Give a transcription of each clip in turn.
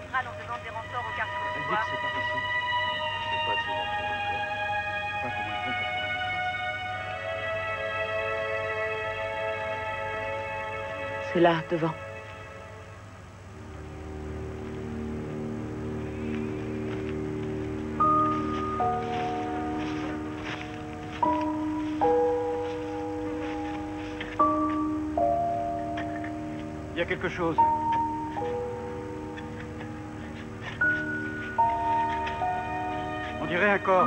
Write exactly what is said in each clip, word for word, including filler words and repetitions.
centrale, on demande des renforts au quartier Elle ce dit soir. que c'est pas possible. Je sais pas de ces enfants encore. Je crois comment ils font pour faire une trace. C'est là, devant. Il y a quelque chose. On dirait un corps.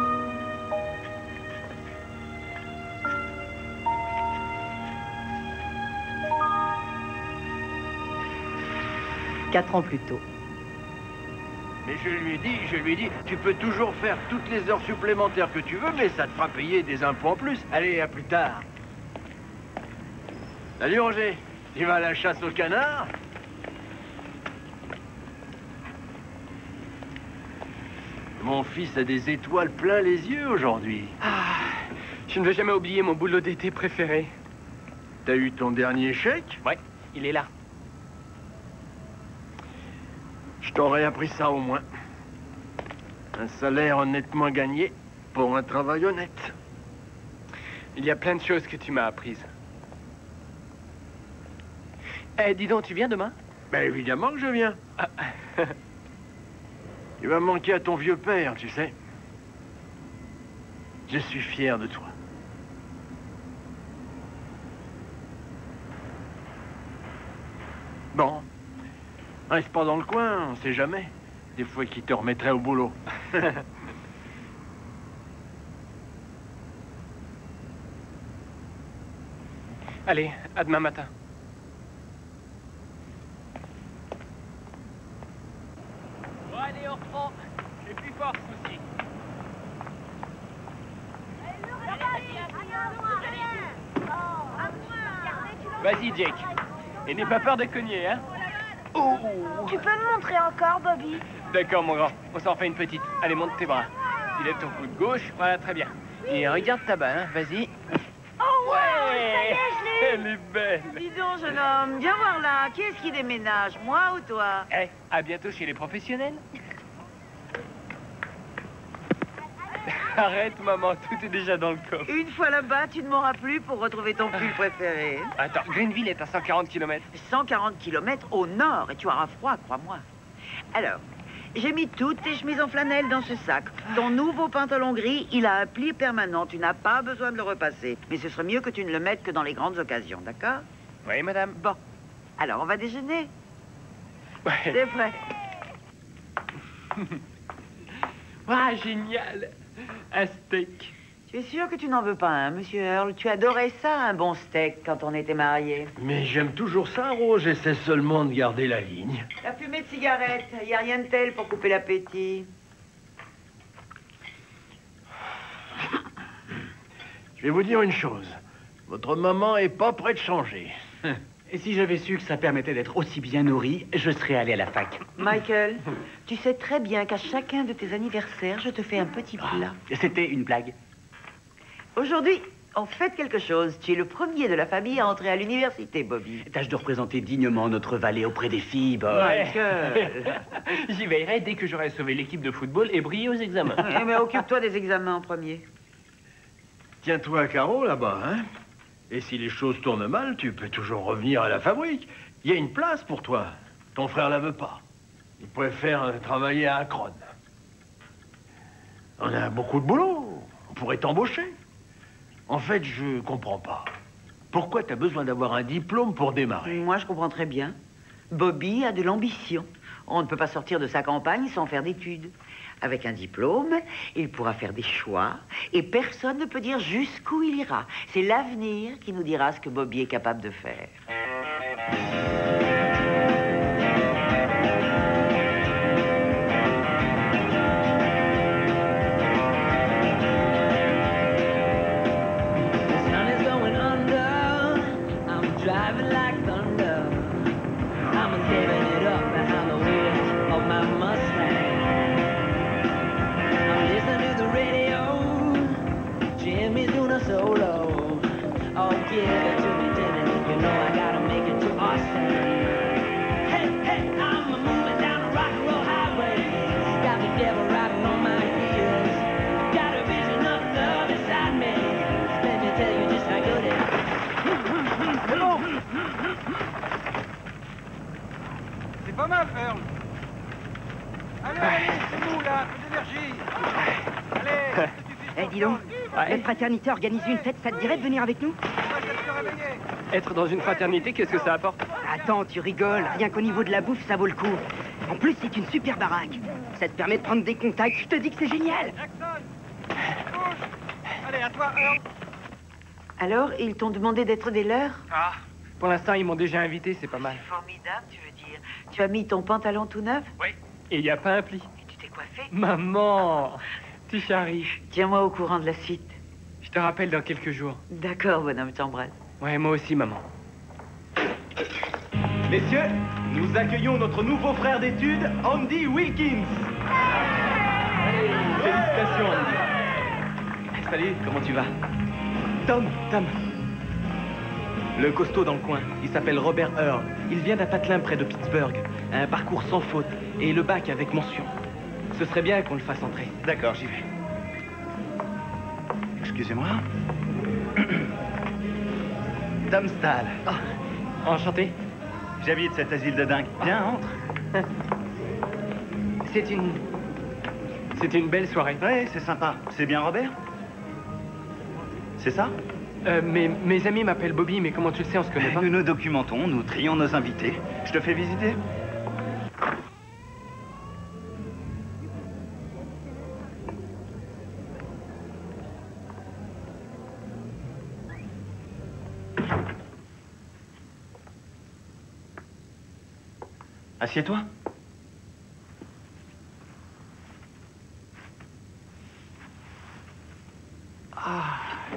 Quatre ans plus tôt. Mais je lui ai dit, je lui ai dit, tu peux toujours faire toutes les heures supplémentaires que tu veux, mais ça te fera payer des impôts en plus. Allez, à plus tard. Salut Roger, tu vas à la chasse au canard? Mon fils a des étoiles plein les yeux aujourd'hui. Ah, je ne vais jamais oublier mon boulot d'été préféré. T'as eu ton dernier chèque? Ouais, il est là. Je t'aurais appris ça au moins. Un salaire honnêtement gagné pour un travail honnête. Il y a plein de choses que tu m'as apprises. Eh, dis donc, tu viens demain? Ben évidemment que je viens. Ah. Tu vas manquer à ton vieux père, tu sais. Je suis fier de toi. Bon. Reste pas dans le coin, on sait jamais. Des fois qu'il te remettrait au boulot. Allez, à demain matin. Bon, allez, on reprend. J'ai plus fort, ce moussi. Vas-y, Jake. Et n'aie pas peur de cogner, hein? Oh. Tu peux me montrer encore, Bobby? D'accord, mon grand. On s'en fait une petite. Allez, monte tes bras. Tu lèves ton coude gauche. Voilà, très bien. Et regarde ta balle, hein. Vas-y. Oh, wow, ça y Ouais. est, je l'ai. Elle est belle. Dis donc, jeune homme, viens voir là. Qui est-ce qui déménage, moi ou toi? Eh, à bientôt chez les professionnels. Arrête, maman, tout est déjà dans le coffre. Une fois là-bas, tu ne m'auras plus pour retrouver ton pull préféré. Attends, Greenville est à cent quarante kilomètres. cent quarante kilomètres au nord et tu auras froid, crois-moi. Alors, j'ai mis toutes tes chemises en flanelle dans ce sac. Ton nouveau pantalon gris, il a un pli permanent. Tu n'as pas besoin de le repasser. Mais ce serait mieux que tu ne le mettes que dans les grandes occasions, d'accord? Oui, madame. Bon. Alors, on va déjeuner. Ouais. C'est vrai. Ah, génial. Un steak. Tu es sûr que tu n'en veux pas un, monsieur Earl? Tu adorais ça, un bon steak, quand on était mariés. Mais j'aime toujours ça, Rose. J'essaie seulement de garder la ligne. La fumée de cigarette, il n'y a rien de tel pour couper l'appétit. Je vais vous dire une chose. Votre maman est pas prête de changer. Et si j'avais su que ça permettait d'être aussi bien nourri, je serais allé à la fac. Michael, tu sais très bien qu'à chacun de tes anniversaires, je te fais un petit plat. Ah, c'était une blague. Aujourd'hui, on fête quelque chose. Tu es le premier de la famille à entrer à l'université, Bobby. Tâche de représenter dignement notre vallée auprès des filles, Bob. Michael. J'y veillerai dès que j'aurai sauvé l'équipe de football et brillé aux examens. Eh, mais occupe-toi des examens en premier. Tiens-toi à carreau là-bas, hein? Et si les choses tournent mal, tu peux toujours revenir à la fabrique. Il y a une place pour toi. Ton frère la veut pas. Il préfère euh, travailler à Akron. On a beaucoup de boulot. On pourrait t'embaucher. En fait, je comprends pas. Pourquoi t'as besoin d'avoir un diplôme pour démarrer? Moi, je comprends très bien. Bobby a de l'ambition. On ne peut pas sortir de sa campagne sans faire d'études. Avec un diplôme, il pourra faire des choix et personne ne peut dire jusqu'où il ira. C'est l'avenir qui nous dira ce que Bobby est capable de faire. The sun is going under. I'm driving like thunder. I'm giving it up behind the wheel of my Mustang. I'm listening to the radio. Jimmy's doing a solo. Oh, give it to me, Jimmy. You know I got a C'est nous, là, peu d'énergie. Allez, Eh, dis donc, Ouais. notre fraternité organise une fête, ça te dirait de venir avec nous? Être dans une fraternité, qu'est-ce que ça apporte? Attends, tu rigoles, rien qu'au niveau de la bouffe, ça vaut le coup. En plus, c'est une super baraque. Ça te permet de prendre des contacts, je te dis que c'est génial. Allez, à toi, Earl. Alors, ils t'ont demandé d'être des leurs? Ah, pour l'instant, ils m'ont déjà invité, c'est pas mal. Formidable, tu veux dire. Tu as mis ton pantalon tout neuf? Oui. Et il n'y a pas un pli. Et tu t'es coiffé? Maman, tu charries. Tiens-moi au courant de la suite. Je te rappelle dans quelques jours. D'accord, bonhomme, t'embrasse. Ouais, moi aussi, maman. Messieurs, nous accueillons notre nouveau frère d'études, Andy Wilkins. Félicitations, Andy. Salut, comment tu vas? Tom, Tom. Le costaud dans le coin, il s'appelle Robert Earl. Il vient d'un patelin près de Pittsburgh. Un parcours sans faute et le bac avec mention. Ce serait bien qu'on le fasse entrer. D'accord, j'y vais. Excusez-moi. Tom Stahl. Enchanté. J'habite cet asile de dingue. Viens, entre. C'est une... C'était une belle soirée. Ouais, c'est sympa. C'est bien Robert? C'est ça? Euh, mes, mes amis m'appellent Bobby, mais comment tu le sais, on se connaît pas? Nous nous documentons, nous trions nos invités. Je te fais visiter? Assieds-toi. Ah.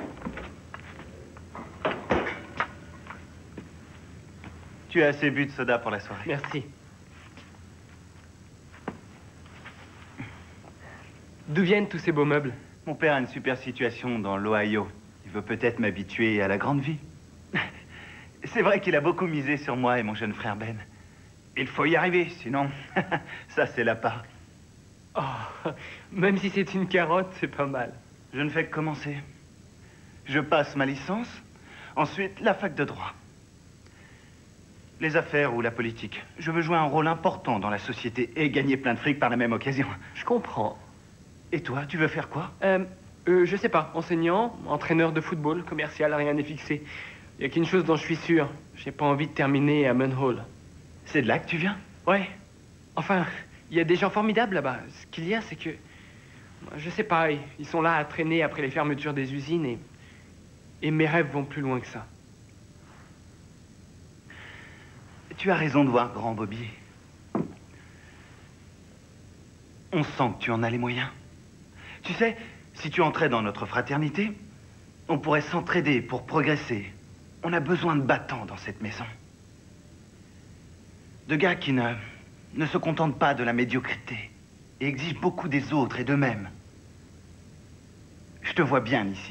Tu as assez bu de soda pour la soirée. Merci. D'où viennent tous ces beaux meubles? Mon père a une super situation dans l'Ohio. Il veut peut-être m'habituer à la grande vie. C'est vrai qu'il a beaucoup misé sur moi et mon jeune frère Ben. Il faut y arriver, sinon, ça c'est la part. Oh, même si c'est une carotte, c'est pas mal. Je ne fais que commencer. Je passe ma licence, ensuite la fac de droit. Les affaires ou la politique. Je veux jouer un rôle important dans la société et gagner plein de fric par la même occasion. Je comprends. Et toi, tu veux faire quoi? Euh, euh, je sais pas. Enseignant, entraîneur de football, commercial, rien n'est fixé. Il y a qu'une chose dont je suis sûr. J'ai pas envie de terminer à Munhall. C'est de là que tu viens? Ouais. Enfin, il y a des gens formidables là-bas. Ce qu'il y a, c'est que... Je sais pas, ils sont là à traîner après les fermetures des usines et... Et mes rêves vont plus loin que ça. Tu as raison de voir grand, Bobby. On sent que tu en as les moyens. Tu sais, si tu entrais dans notre fraternité, on pourrait s'entraider pour progresser. On a besoin de battants dans cette maison. De gars qui ne, ne se contentent pas de la médiocrité et exigent beaucoup des autres et d'eux-mêmes. Je te vois bien ici.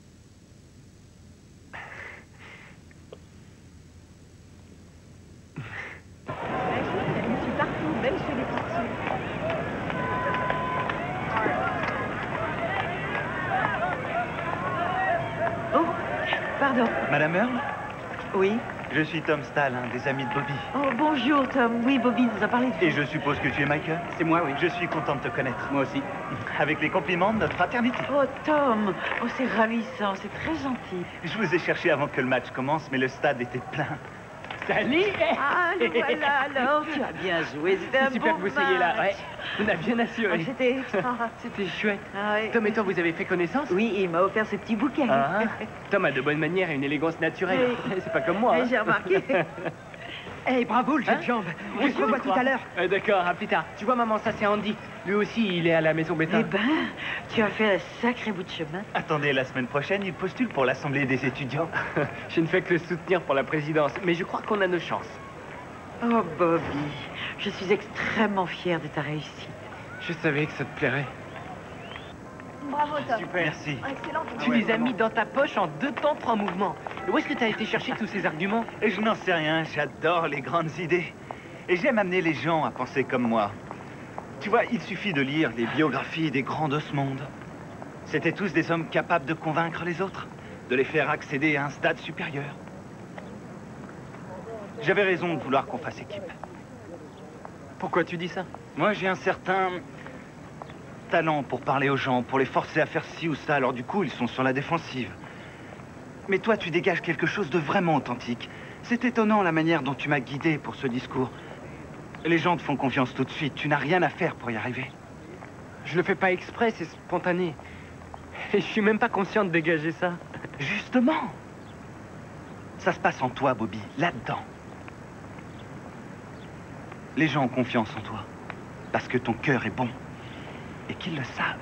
Je suis partout, même chez les petits. Oh, pardon. Madame Earl, Oui. je suis Tom Stahl, un des amis de Bobby. Oh, bonjour, Tom. Oui, Bobby nous a parlé de Et je suppose que tu es Michael? C'est moi, oui. Je suis content de te connaître. Moi aussi. Avec les compliments de notre fraternité. Oh, Tom. Oh, c'est ravissant. C'est très gentil. Je vous ai cherché avant que le match commence, mais le stade était plein. Salut! Ah, nous voilà alors. Tu as bien joué. C'était un C'est super bon que vous soyez là. match. Ouais. On a bien Ah, assuré. C'était extra. C'était chouette. Ah, ouais. Tom et toi, vous avez fait connaissance? Oui, il m'a offert ce petit bouquet. Ah, Tom a de bonnes manières et une élégance naturelle. C'est pas comme moi. Eh, hein. j'ai remarqué. Eh, bravo, le jeu Hein? de jambes. On Oui, se revoit je tout crois. à l'heure. Euh, D'accord, à plus tard. Tu vois, maman, ça c'est Andy. Lui aussi, il est à la maison Bétain. Eh ben, tu as fait un sacré bout de chemin. Attendez, la semaine prochaine, il postule pour l'Assemblée des étudiants. Je ne fais que le soutenir pour la présidence, mais je crois qu'on a nos chances. Oh, Bobby, je suis extrêmement fière de ta réussite. Je savais que ça te plairait. Bravo, Tom. Super. Merci. Excellent. Tu les as mis dans ta poche en deux temps, trois mouvements. Et où est-ce que tu as été chercher tous ces arguments? Et je n'en sais rien, j'adore les grandes idées. Et j'aime amener les gens à penser comme moi. Tu vois, il suffit de lire les biographies des grands de ce monde. C'étaient tous des hommes capables de convaincre les autres, de les faire accéder à un stade supérieur. J'avais raison de vouloir qu'on fasse équipe. Pourquoi tu dis ça? Moi, j'ai un certain talent pour parler aux gens, pour les forcer à faire ci ou ça. Alors du coup, ils sont sur la défensive. Mais toi, tu dégages quelque chose de vraiment authentique. C'est étonnant la manière dont tu m'as guidé pour ce discours. Les gens te font confiance tout de suite. Tu n'as rien à faire pour y arriver. Je le fais pas exprès, c'est spontané. Et je suis même pas conscient de dégager ça. Justement. Ça se passe en toi, Bobby, là-dedans. Les gens ont confiance en toi. Parce que ton cœur est bon. Et qu'ils le savent.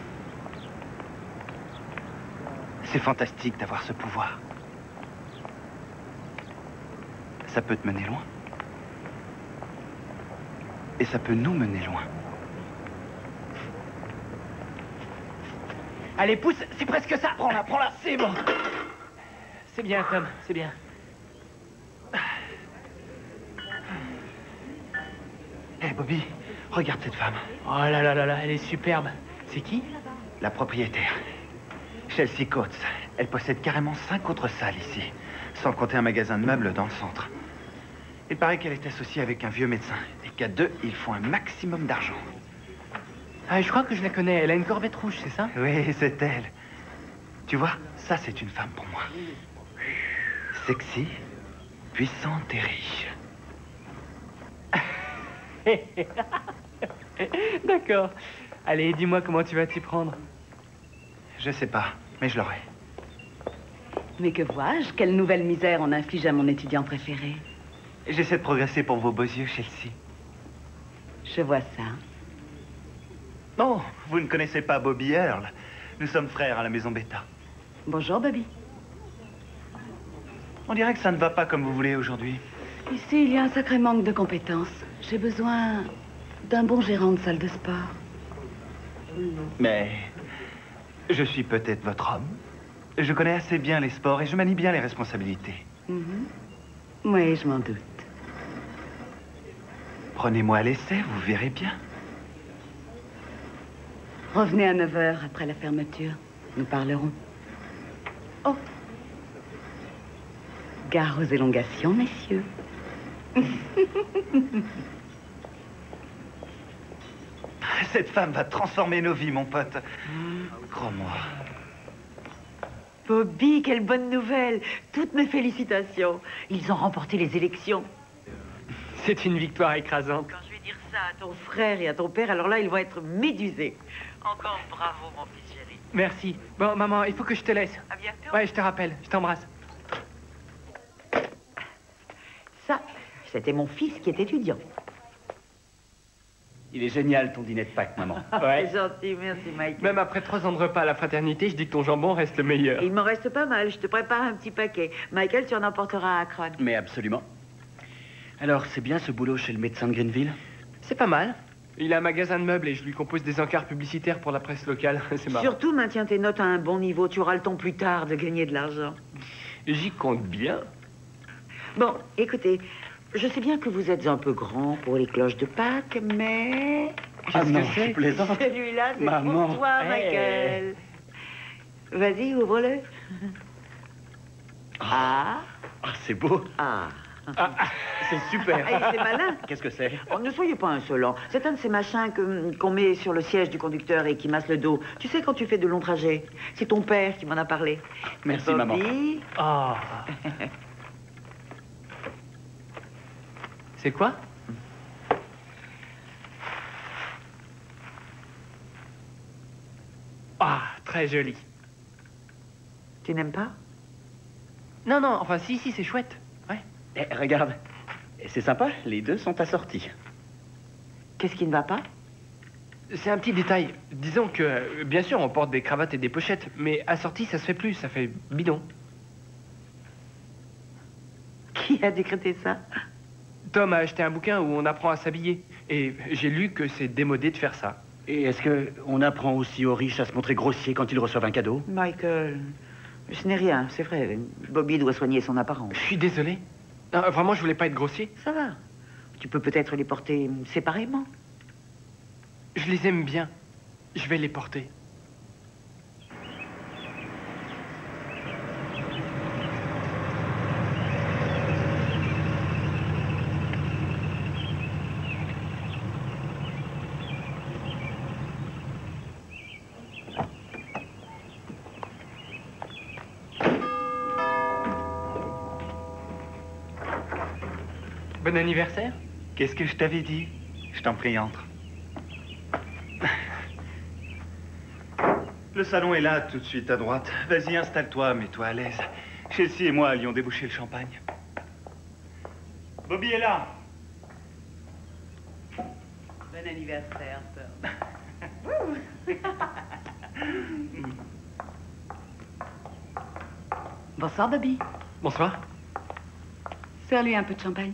C'est fantastique d'avoir ce pouvoir. Ça peut te mener loin. Et ça peut nous mener loin. Allez, pousse, c'est presque ça. Prends-la, prends-la, c'est bon. C'est bien, Tom, c'est bien. Hé, hey, Bobby, regarde cette femme. Oh là là là là, elle est superbe. C'est qui? La propriétaire. Chelsea Coates. Elle possède carrément cinq autres salles ici, sans compter un magasin de meubles dans le centre. Il paraît qu'elle est associée avec un vieux médecin, et qu'à deux, ils font un maximum d'argent. Ah, je crois que je la connais. Elle a une Corvette rouge, c'est ça? Oui, c'est elle. Tu vois, ça, c'est une femme pour moi. Sexy, puissante et riche. D'accord. Allez, dis-moi comment tu vas t'y prendre. Je sais pas, mais je l'aurai. Mais que vois-je? Quelle nouvelle misère on inflige à mon étudiant préféré. J'essaie de progresser pour vos beaux yeux, Chelsea. Je vois ça. Oh, vous ne connaissez pas Bobby Earl. Nous sommes frères à la maison Beta. Bonjour, Bobby. On dirait que ça ne va pas comme vous voulez aujourd'hui. Ici, il y a un sacré manque de compétences. J'ai besoin d'un bon gérant de salle de sport. Mais je suis peut-être votre homme. Je connais assez bien les sports et je manie bien les responsabilités. Mhm. Oui, je m'en doute. Prenez-moi à l'essai, vous verrez bien. Revenez à neuf heures après la fermeture. Nous parlerons. Oh. Gare aux élongations, messieurs. Cette femme va transformer nos vies, mon pote. Crois-moi. Bobby, quelle bonne nouvelle. Toutes mes félicitations. Ils ont remporté les élections. C'est une victoire écrasante. Quand je vais dire ça à ton frère et à ton père, alors là, ils vont être médusés. Encore bravo, mon fils chéri. Merci. Bon, maman, il faut que je te laisse. À bientôt. Ouais, je te rappelle. Je t'embrasse. Ça, c'était mon fils qui est étudiant. Il est génial, ton dîner de Pâques, maman. C'est gentil, merci, Mike. Même après trois ans de repas à la fraternité, je dis que ton jambon reste le meilleur. Il m'en reste pas mal. Je te prépare un petit paquet. Michael, tu en emporteras à Akron. Mais absolument. Alors, c'est bien ce boulot chez le médecin de Greenville? C'est pas mal. Il a un magasin de meubles et je lui compose des encarts publicitaires pour la presse locale. C'est marrant. Surtout, maintiens tes notes à un bon niveau. Tu auras le temps plus tard de gagner de l'argent. J'y compte bien. Bon, écoutez, je sais bien que vous êtes un peu grand pour les cloches de Pâques, mais... Ah Qu'est-ce non, que c'est? je plaisante. Celui-là, c'est Maman. pour toi, Hey. Michael. Vas-y, ouvre-le. Ah, Ah, c'est beau. ah. C'est super. Ah, c'est malin. Qu'est-ce que c'est? Oh, ne soyez pas insolent. C'est un de ces machins que- qu'on met sur le siège du conducteur et qui masse le dos. Tu sais, quand tu fais de longs trajets. C'est ton père qui m'en a parlé. Merci, Bobby. maman. Ah. C'est quoi? Ah, très joli. Tu n'aimes pas? Non, non, enfin, si, si, c'est chouette. Ouais. Eh, regarde. C'est sympa, les deux sont assortis. Qu'est-ce qui ne va pas? C'est un petit détail. Disons que, euh, bien sûr, on porte des cravates et des pochettes, mais assorti, ça se fait plus, ça fait bidon. Qui a décrété ça? Tom a acheté un bouquin où on apprend à s'habiller, et j'ai lu que c'est démodé de faire ça. Et est-ce que on apprend aussi aux riches à se montrer grossiers quand ils reçoivent un cadeau? Michael, ce n'est rien, c'est vrai. Bobby doit soigner son apparence. Je suis désolé. Non, vraiment, je voulais pas être grossier. Ça va. Tu peux peut-être les porter séparément. Je les aime bien. Je vais les porter. Bon anniversaire. Qu'est-ce que je t'avais dit? Je t'en prie, entre. Le salon est là, tout de suite à droite. Vas-y, installe-toi, mets-toi à l'aise. Chelsea et moi allions déboucher le champagne. Bobby est là. Bon anniversaire, Tom. Bonsoir, Bobby. Bonsoir. Sers-lui un peu de champagne.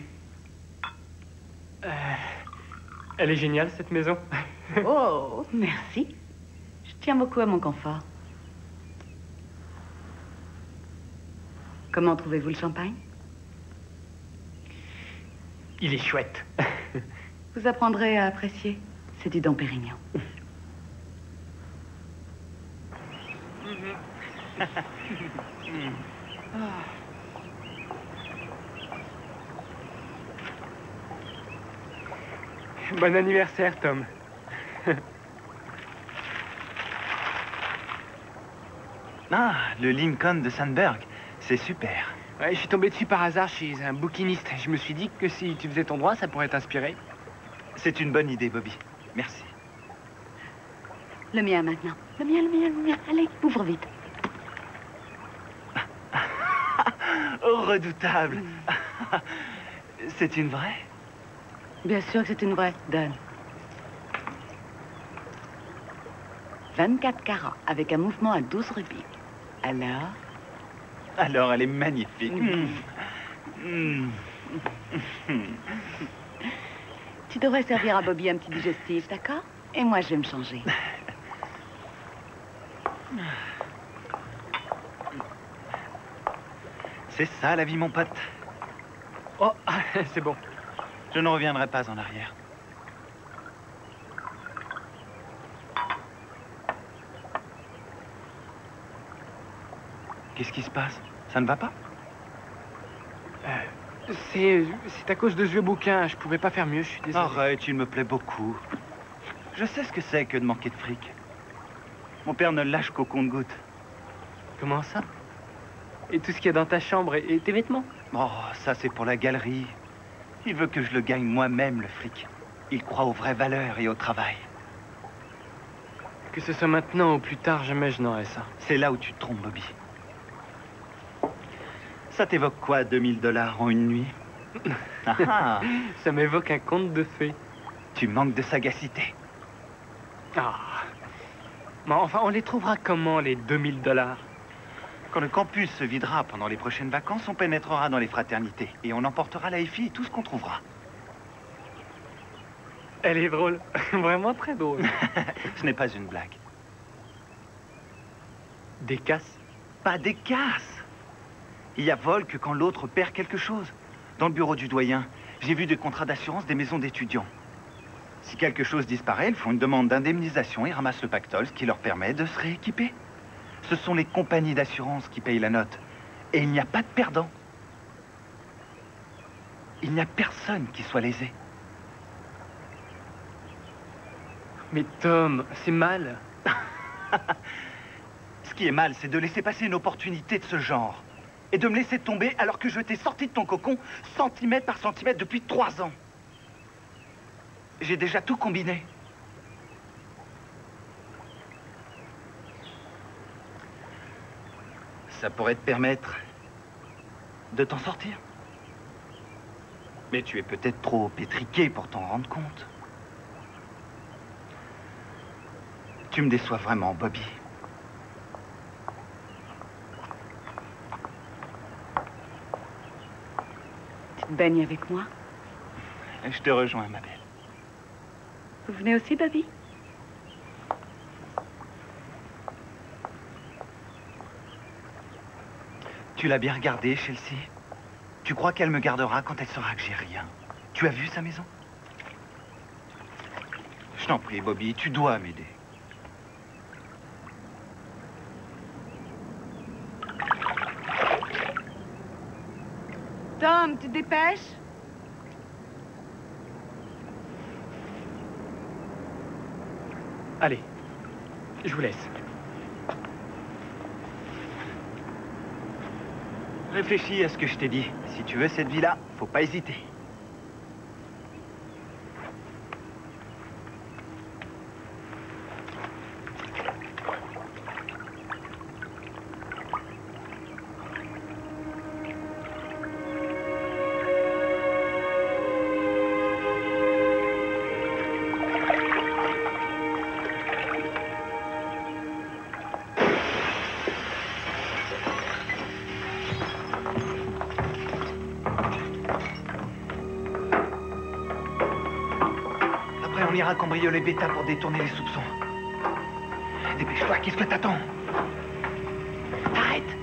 Euh, elle est géniale, cette maison. Oh, merci. Je tiens beaucoup à mon confort. Comment trouvez-vous le champagne? Il est chouette. Vous apprendrez à apprécier. C'est du Dom Pérignon. Bon anniversaire, Tom. Ah, le Lincoln de Sandberg. C'est super. Ouais, je suis tombé dessus par hasard chez un bouquiniste. Je me suis dit que si tu faisais ton droit, ça pourrait t'inspirer. C'est une bonne idée, Bobby. Merci. Le mien maintenant. Le mien, le mien, le mien. Allez, ouvre vite. Oh, redoutable. C'est une vraie? Bien sûr que c'est une vraie. Donne. vingt-quatre carats avec un mouvement à douze rubis. Alors? Alors, elle est magnifique. Mmh. Mmh. Mmh. Tu devrais servir à Bobby un petit digestif, d'accord? Et moi, je vais me changer. C'est ça, la vie, mon pote. Oh, c'est bon. Je ne reviendrai pas en arrière. Qu'est-ce qui se passe? Ça ne va pas? Euh, c'est c'est à cause de ce vieux bouquin. Je pouvais pas faire mieux, je suis désolé. Arrête, il me plaît beaucoup. Je sais ce que c'est que de manquer de fric. Mon père ne lâche qu'au compte-gouttes. Comment ça? Et tout ce qu'il y a dans ta chambre et, et tes vêtements? Oh, ça c'est pour la galerie. Il veut que je le gagne moi-même, le fric. Il croit aux vraies valeurs et au travail. Que ce soit maintenant ou plus tard, jamais je n'aurai ça. C'est là où tu te trompes, Bobby. Ça t'évoque quoi, deux mille dollars en une nuit? Ah, ah. Ça m'évoque un conte de fées. Tu manques de sagacité. Ah. Mais enfin, on les trouvera comment, les deux mille dollars? Quand le campus se videra pendant les prochaines vacances, on pénétrera dans les fraternités. Et on emportera la F I et tout ce qu'on trouvera. Elle est drôle. Vraiment très drôle. Ce n'est pas une blague. Des casses? Pas des casses. Il y a vol que quand l'autre perd quelque chose. Dans le bureau du doyen, j'ai vu des contrats d'assurance des maisons d'étudiants. Si quelque chose disparaît, ils font une demande d'indemnisation et ramassent le pactole, ce qui leur permet de se rééquiper. Ce sont les compagnies d'assurance qui payent la note. Et il n'y a pas de perdant. Il n'y a personne qui soit lésé. Mais Tom, c'est mal. Ce qui est mal, c'est de laisser passer une opportunité de ce genre. Et de me laisser tomber alors que je t'ai sorti de ton cocon centimètre par centimètre depuis trois ans. J'ai déjà tout combiné. Ça pourrait te permettre de t'en sortir. Mais tu es peut-être trop pétriqué pour t'en rendre compte. Tu me déçois vraiment, Bobby. Tu te baignes avec moi? Je te rejoins, ma belle. Vous venez aussi, Bobby? Tu l'as bien regardée, Chelsea? Tu crois qu'elle me gardera quand elle saura que j'ai rien? Tu as vu sa maison? Je t'en prie, Bobby, tu dois m'aider. Tom, tu te dépêches? Allez, je vous laisse. Réfléchis à ce que je t'ai dit. Si tu veux cette vie-là, faut pas hésiter. un cambriolé bêta pour détourner les soupçons. Dépêche-toi, qu'est-ce que t'attends? Arrête!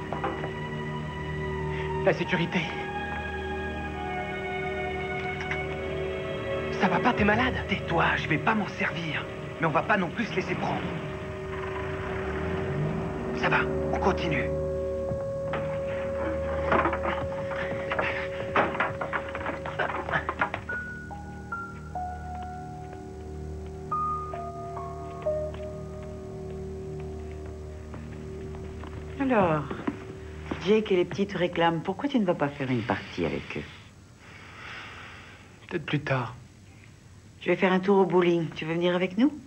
La sécurité. Ça va pas, t'es malade? Tais-toi, je vais pas m'en servir. Mais on va pas non plus se laisser prendre. Ça va, on continue. Alors, Jake et les petits te réclament. Pourquoi tu ne vas pas faire une partie avec eux? Peut-être plus tard. Je vais faire un tour au bowling. Tu veux venir avec nous?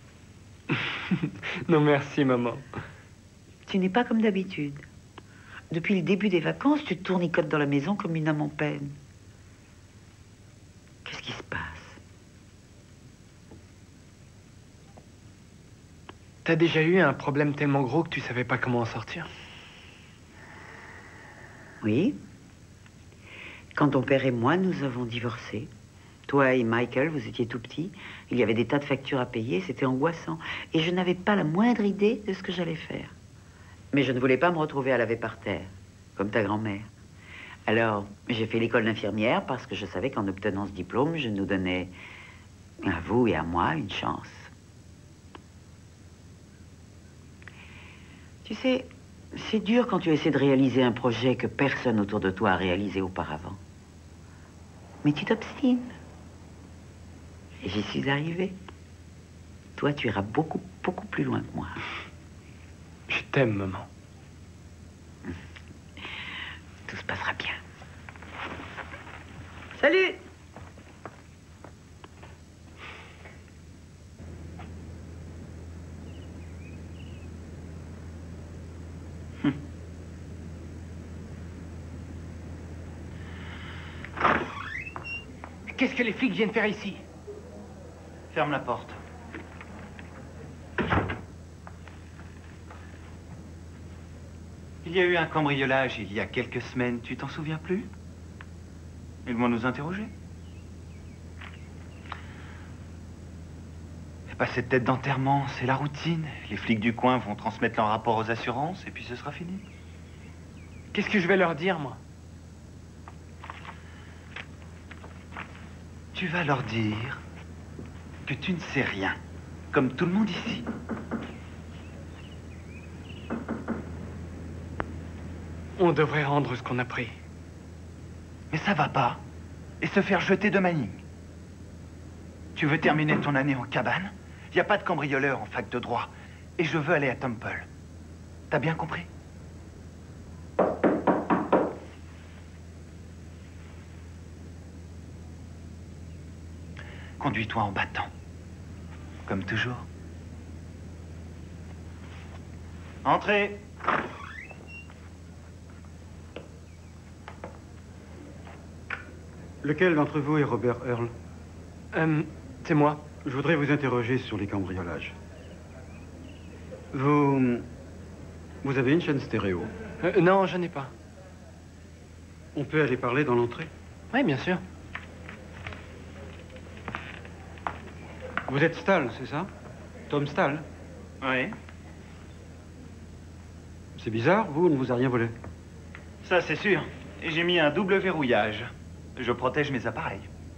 Non, merci, maman. Tu n'es pas comme d'habitude. Depuis le début des vacances, tu te tournicotes dans la maison comme une âme en peine. Qu'est-ce qui se passe? T'as déjà eu un problème tellement gros que tu savais pas comment en sortir? Oui. Quand ton père et moi, nous avons divorcé. Toi et Michael, vous étiez tout petits. Il y avait des tas de factures à payer. C'était angoissant. Et je n'avais pas la moindre idée de ce que j'allais faire. Mais je ne voulais pas me retrouver à laver par terre, comme ta grand-mère. Alors, j'ai fait l'école d'infirmière parce que je savais qu'en obtenant ce diplôme, je nous donnais, à vous et à moi, une chance. Tu sais, c'est dur quand tu essaies de réaliser un projet que personne autour de toi a réalisé auparavant. Mais tu t'obstines. Et j'y suis arrivée. Toi, tu iras beaucoup, beaucoup plus loin que moi. Je t'aime, maman. Tout se passera bien. Salut! Qu'est-ce que les flics viennent faire ici? Ferme la porte. Il y a eu un cambriolage il y a quelques semaines, tu t'en souviens plus? Ils vont nous interroger. C'est pas cette tête d'enterrement, c'est la routine. Les flics du coin vont transmettre leur rapport aux assurances et puis ce sera fini. Qu'est-ce que je vais leur dire, moi? Tu vas leur dire que tu ne sais rien, comme tout le monde ici. On devrait rendre ce qu'on a pris. Mais ça va pas. Et se faire jeter de Manning. Tu veux terminer ton année en cabane? Il n'y a pas de cambrioleur en fac de droit. Et je veux aller à Temple. T'as bien compris? Conduis-toi en battant. Comme toujours. Entrez. Lequel d'entre vous est Robert Earl? Euh, c'est moi. Je voudrais vous interroger sur les cambriolages. Vous... Vous avez une chaîne stéréo? Euh, non, je n'ai pas. On peut aller parler dans l'entrée? Oui, bien sûr. Vous êtes Stahl, c'est ça? Tom Stahl? Oui. C'est bizarre, vous, on ne vous a rien volé. Ça, c'est sûr. Et j'ai mis un double verrouillage. Je protège mes appareils.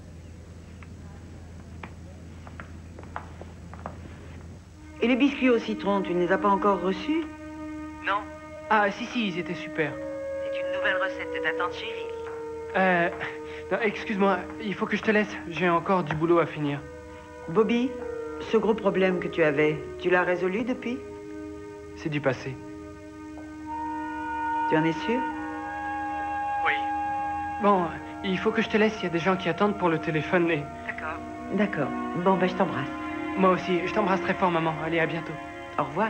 Et les biscuits au citron, tu ne les as pas encore reçus? Non. Ah, si, si, ils étaient super. C'est une nouvelle recette de ta tante chérie. Euh... non, excuse-moi, il faut que je te laisse. J'ai encore du boulot à finir. Bobby, ce gros problème que tu avais, tu l'as résolu depuis? C'est du passé. Tu en es sûr? Oui. Bon, il faut que je te laisse. Il y a des gens qui attendent pour le téléphone et... D'accord. D'accord. Bon, ben, je t'embrasse. Moi aussi. Je t'embrasse très fort, maman. Allez, à bientôt. Au revoir.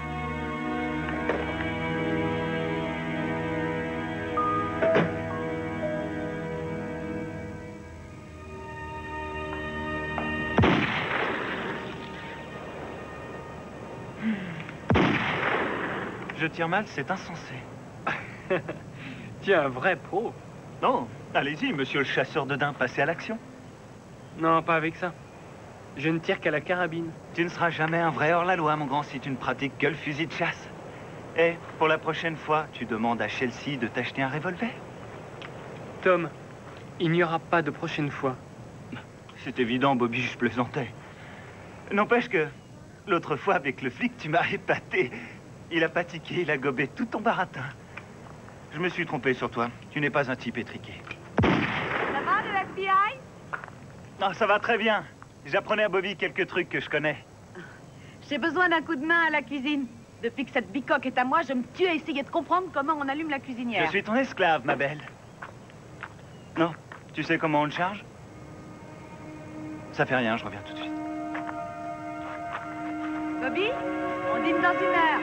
Je tire mal, c'est insensé. Tu es un vrai pro. Non, allez-y, monsieur le chasseur de daims, passez à l'action. Non, pas avec ça. Je ne tire qu'à la carabine. Tu ne seras jamais un vrai hors-la-loi, mon grand, si tu ne pratiques que le fusil de chasse. Et pour la prochaine fois, tu demandes à Chelsea de t'acheter un revolver. Tom, il n'y aura pas de prochaine fois. C'est évident, Bobby, je plaisantais. N'empêche que, l'autre fois, avec le flic, tu m'as épaté. Il a pâtiqué, il a gobé tout ton baratin. Je me suis trompé sur toi. Tu n'es pas un type étriqué. Ça va, le F B I? Non, ça va très bien. J'apprenais à Bobby quelques trucs que je connais. J'ai besoin d'un coup de main à la cuisine. Depuis que cette bicoque est à moi, je me tue à essayer de comprendre comment on allume la cuisinière. Je suis ton esclave, ma belle. Non, tu sais comment on le charge? Ça fait rien, je reviens tout de suite. Bobby, on dîne dans une heure.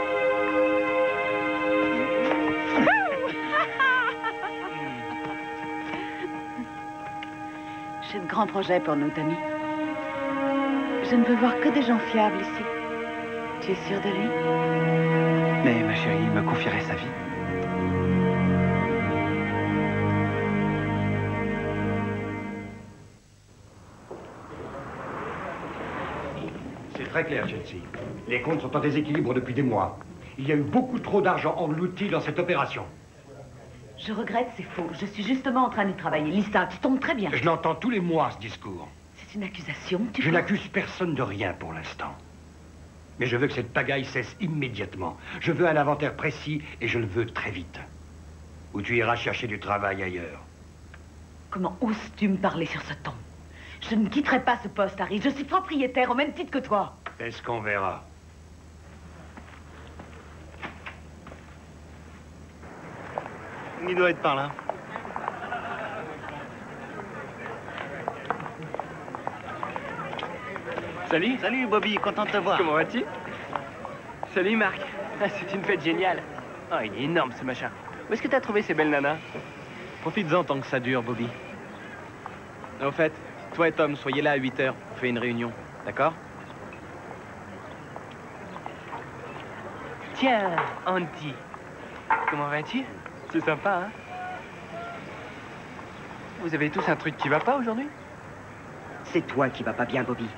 J'ai de grands projets pour nous, Tommy. Je ne veux voir que des gens fiables ici. Tu es sûr de lui? Mais ma chérie, il me confierait sa vie. C'est très clair, Chelsea. Les comptes sont en déséquilibre depuis des mois. Il y a eu beaucoup trop d'argent englouti dans cette opération. Je regrette, c'est faux. Je suis justement en train d'y travailler. Lisa, tu tombes très bien. Je l'entends tous les mois, ce discours. C'est une accusation, tu Je penses? n'accuse personne de rien pour l'instant. Mais je veux que cette pagaille cesse immédiatement. Je veux un inventaire précis et je le veux très vite. Ou tu iras chercher du travail ailleurs. Comment oses-tu me parler sur ce ton? Je ne quitterai pas ce poste, Harry. Je suis propriétaire au même titre que toi. Est-ce qu'on verra? Il doit être par là. Salut. Salut, Bobby, content de te voir. Comment vas-tu? Salut, Marc. Ah, c'est une fête géniale. Ah, il est énorme, ce machin. Où est-ce que t'as trouvé ces belles nanas? Profites-en tant que ça dure, Bobby. Au fait, toi et Tom, soyez là à huit heures. On fait une réunion, d'accord? Tiens, Andy. Comment vas-tu? C'est sympa, hein? Vous avez tous un truc qui va pas aujourd'hui? C'est toi qui vas pas bien, Bobby.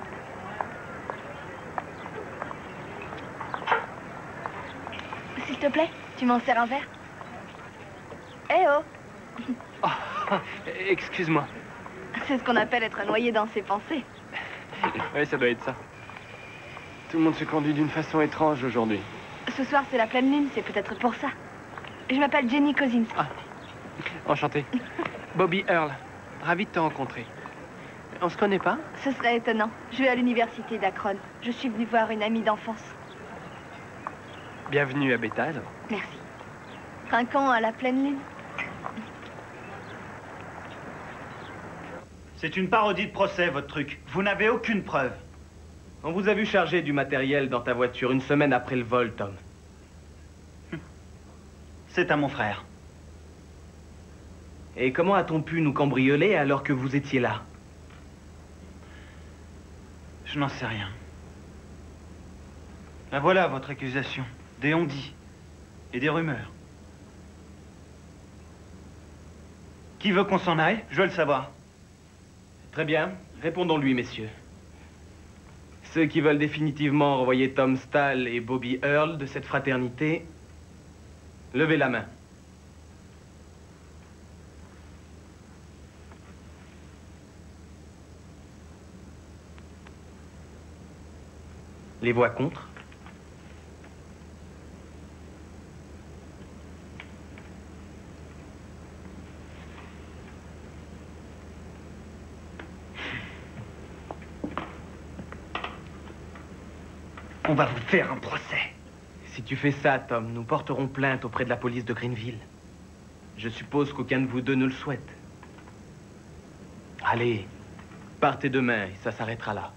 S'il te plaît, tu m'en sers un verre? Eh oh! Oh, excuse-moi. C'est ce qu'on appelle être noyé dans ses pensées. Oui, ça doit être ça. Tout le monde se conduit d'une façon étrange aujourd'hui. Ce soir, c'est la pleine lune, c'est peut-être pour ça. Je m'appelle Jenny Cousins. Ah, enchanté. Bobby Earl, ravi de te rencontrer. On se connaît pas? Ce serait étonnant. Je vais à l'université d'Akron. Je suis venue voir une amie d'enfance. Bienvenue à Bethesda. Merci. Trinquons à la pleine lune. C'est une parodie de procès, votre truc. Vous n'avez aucune preuve. On vous a vu charger du matériel dans ta voiture une semaine après le vol, Tom. C'est à mon frère. Et comment a-t-on pu nous cambrioler alors que vous étiez là? Je n'en sais rien. Ben voilà votre accusation. Des on-dit. Et des rumeurs. Qui veut qu'on s'en aille? Je veux le savoir. Très bien. Répondons-lui, messieurs. Ceux qui veulent définitivement renvoyer Tom Stahl et Bobby Earl de cette fraternité, levez la main. Les voix contre? On va vous faire un procès. Si tu fais ça, Tom, nous porterons plainte auprès de la police de Greenville. Je suppose qu'aucun de vous deux ne le souhaite. Allez, partez demain et ça s'arrêtera là.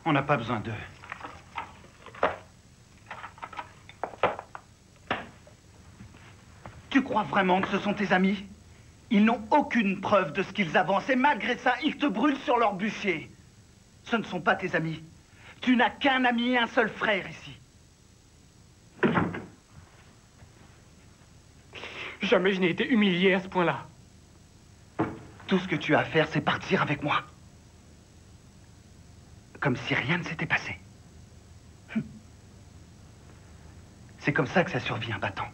On n'a pas besoin d'eux. Tu crois vraiment que ce sont tes amis? Ils n'ont aucune preuve de ce qu'ils avancent et malgré ça, ils te brûlent sur leur bûcher. Ce ne sont pas tes amis. Tu n'as qu'un ami et un seul frère ici. Jamais je n'ai été humilié à ce point-là. Tout ce que tu as à faire, c'est partir avec moi. Comme si rien ne s'était passé. C'est comme ça que ça survit un battant.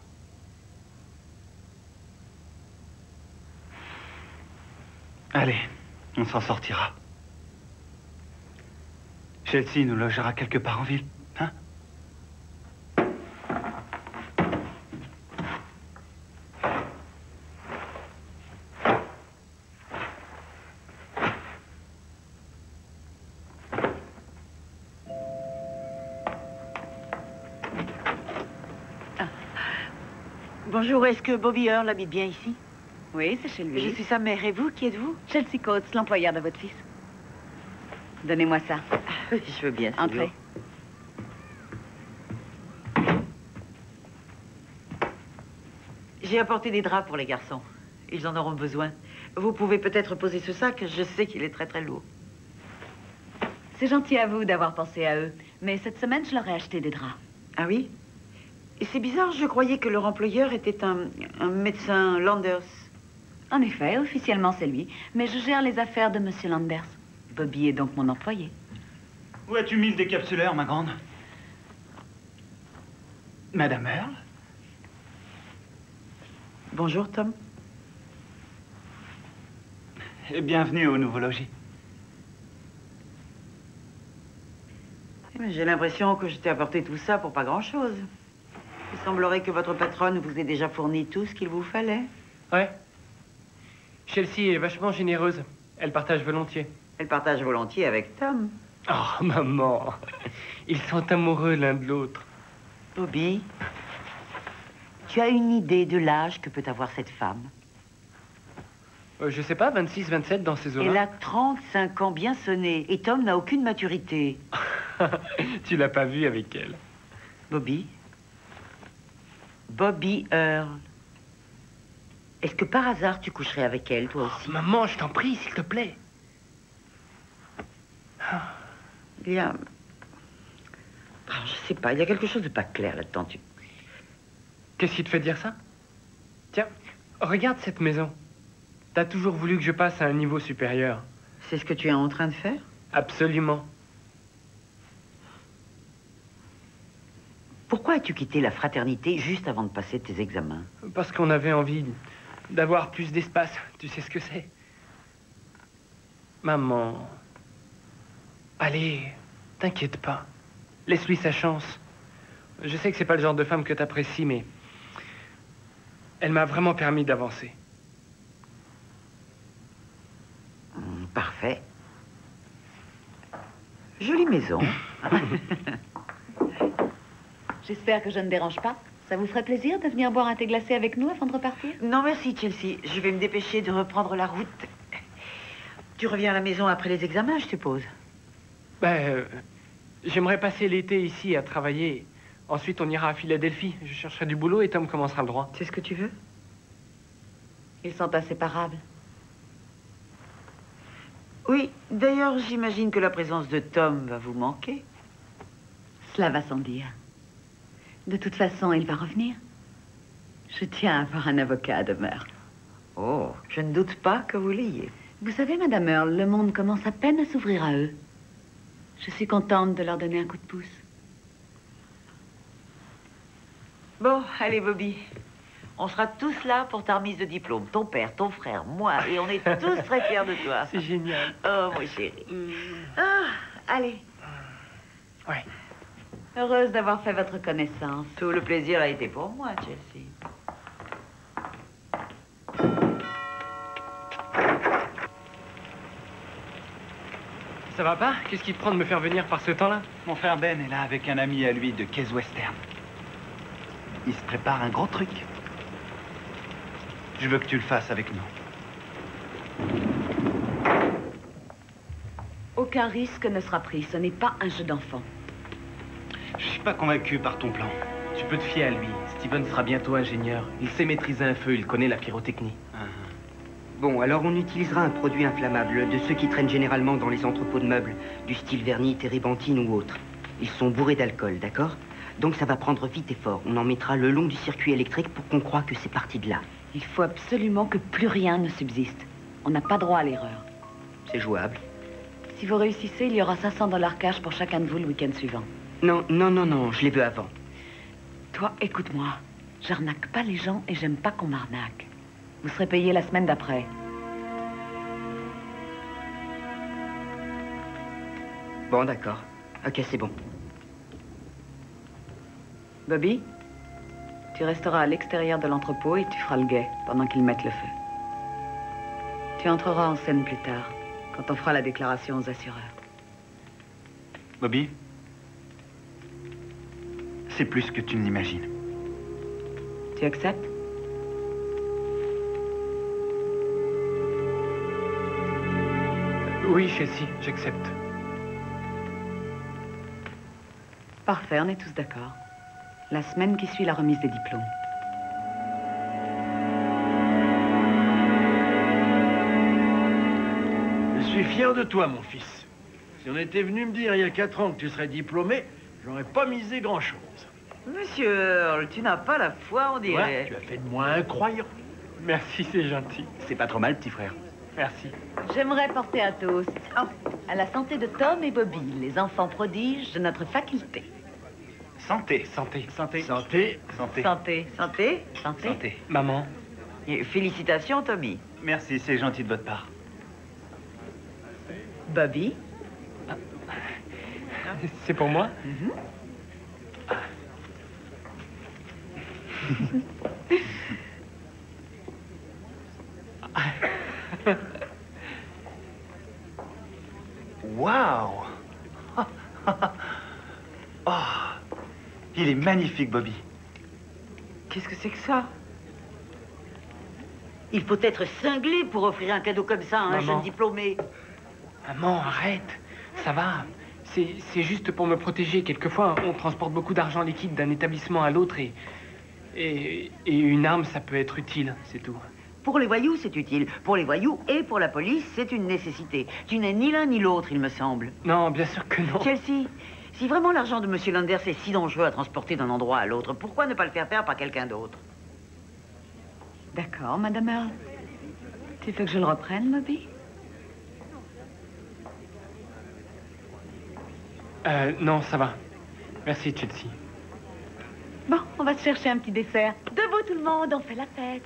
Allez, on s'en sortira. Chelsea nous logera quelque part en ville, hein? Bonjour, est-ce que Bobby Earl habite bien ici? Oui, c'est chez lui. Je suis sa mère. Et vous, qui êtes-vous? Chelsea Coates, l'employeur de votre fils. Donnez-moi ça. Oui, je veux bien. Entrez. J'ai apporté des draps pour les garçons. Ils en auront besoin. Vous pouvez peut-être poser ce sac. Je sais qu'il est très, très lourd. C'est gentil à vous d'avoir pensé à eux. Mais cette semaine, je leur ai acheté des draps. Ah oui? Et c'est bizarre, je croyais que leur employeur était un, un médecin Landers. En effet, officiellement, c'est lui. Mais je gère les affaires de Monsieur Landers. Bobby est donc mon employé. Où as-tu mis le décapsuleur, ma grande? Madame Earl? Bonjour, Tom. Et bienvenue au nouveau logis. J'ai l'impression que je t'ai apporté tout ça pour pas grand-chose. Il semblerait que votre patronne vous ait déjà fourni tout ce qu'il vous fallait. Ouais. Chelsea est vachement généreuse. Elle partage volontiers. Elle partage volontiers avec Tom. Oh, maman. Ils sont amoureux l'un de l'autre. Bobby, tu as une idée de l'âge que peut avoir cette femme? Euh, je sais pas, vingt-six, vingt-sept dans ces eaux-là. Elle a trente-cinq ans bien sonnés. Et Tom n'a aucune maturité. Tu l'as pas vue avec elle. Bobby? Bobby Earl. Est-ce que par hasard tu coucherais avec elle, toi aussi? Oh, maman, je t'en prie, s'il te plaît. Il y a... Oh, je sais pas, il y a quelque chose de pas clair là-dedans. Tu... Qu'est-ce qui te fait dire ça? Tiens, regarde cette maison. T'as toujours voulu que je passe à un niveau supérieur. C'est ce que tu es en train de faire? Absolument. Pourquoi as-tu quitté la fraternité juste avant de passer tes examens? Parce qu'on avait envie d'avoir plus d'espace. Tu sais ce que c'est? Maman... Allez, t'inquiète pas. Laisse-lui sa chance. Je sais que c'est pas le genre de femme que t'apprécies, mais... Elle m'a vraiment permis d'avancer. Mmh, parfait. Jolie maison. J'espère que je ne dérange pas. Ça vous ferait plaisir de venir boire un thé glacé avec nous avant de repartir? Non, merci, Chelsea. Je vais me dépêcher de reprendre la route. Tu reviens à la maison après les examens, je suppose? Ben, euh, j'aimerais passer l'été ici à travailler. Ensuite, on ira à Philadelphie. Je chercherai du boulot et Tom commencera le droit. C'est ce que tu veux? Ils sont inséparables. Oui, d'ailleurs, j'imagine que la présence de Tom va vous manquer. Cela va sans dire. De toute façon, il va revenir. Je tiens à avoir un avocat à demeure. Oh, je ne doute pas que vous l'ayez. Vous savez, Madame Earl, le monde commence à peine à s'ouvrir à eux. Je suis contente de leur donner un coup de pouce. Bon, allez, Bobby. On sera tous là pour ta remise de diplôme. Ton père, ton frère, moi, et on est tous très fiers de toi. C'est génial. Oh, mon chéri. Ah, allez. Ouais. Heureuse d'avoir fait votre connaissance. Tout le plaisir a été pour moi, Chelsea. Ça va pas? Qu'est-ce qui te prend de me faire venir par ce temps-là? Mon frère Ben est là avec un ami à lui de Case Western. Il se prépare un gros truc. Je veux que tu le fasses avec nous. Ok, Aucun risque ne sera pris. Ce n'est pas un jeu d'enfant. Je suis pas convaincu par ton plan. Tu peux te fier à lui. Steven sera bientôt ingénieur. Il sait maîtriser un feu, il connaît la pyrotechnie. Bon, alors on utilisera un produit inflammable, de ceux qui traînent généralement dans les entrepôts de meubles, du style vernis, térébenthine ou autre. Ils sont bourrés d'alcool, d'accord? Donc ça va prendre vite et fort. On en mettra le long du circuit électrique pour qu'on croie que c'est parti de là. Il faut absolument que plus rien ne subsiste. On n'a pas droit à l'erreur. C'est jouable. Si vous réussissez, il y aura cinq cents dollars cash pour chacun de vous le week-end suivant. Non, non, non, non, je les veux avant. Toi, écoute-moi. J'arnaque pas les gens et j'aime pas qu'on m'arnaque. Vous serez payé la semaine d'après. Bon, d'accord. Ok, c'est bon. Bobby, tu resteras à l'extérieur de l'entrepôt et tu feras le guet pendant qu'ils mettent le feu. Tu entreras en scène plus tard, quand on fera la déclaration aux assureurs. Bobby, c'est plus que tu ne l'imagines. Tu acceptes? Oui, Chelsea, j'accepte. Parfait, on est tous d'accord. La semaine qui suit la remise des diplômes. Je suis fier de toi, mon fils. Si on était venu me dire il y a quatre ans que tu serais diplômé, j'aurais pas misé grand-chose. Monsieur Earl, tu n'as pas la foi, on dirait. Ouais, tu as fait de moi un croyant. Merci, c'est gentil. C'est pas trop mal, petit frère. Merci. J'aimerais porter un toast à la santé de Tom et Bobby, les enfants prodiges de notre faculté. Santé. Santé. Santé. Santé. Santé. Santé. Santé. Santé. Santé. Maman. Et félicitations, Tommy. Merci, c'est gentil de votre part. Bobby. C'est pour moi? Waouh! Oh, il est magnifique, Bobby. Qu'est-ce que c'est que ça? Il faut être cinglé pour offrir un cadeau comme ça à un Maman. jeune diplômé. Maman, arrête. Ça va. C'est c'est juste pour me protéger. Quelquefois, on transporte beaucoup d'argent liquide d'un établissement à l'autre et, et... Et une arme, ça peut être utile, c'est tout. Pour les voyous, c'est utile. Pour les voyous et pour la police, c'est une nécessité. Tu n'es ni l'un ni l'autre, il me semble. Non, bien sûr que non. Chelsea, si vraiment l'argent de Monsieur Landers est si dangereux à transporter d'un endroit à l'autre, pourquoi ne pas le faire faire par quelqu'un d'autre? D'accord, Madame Earl. Tu veux que je le reprenne, Bobby? Euh, non, ça va. Merci, Chelsea. Bon, on va se chercher un petit dessert. Debout tout le monde, on fait la fête.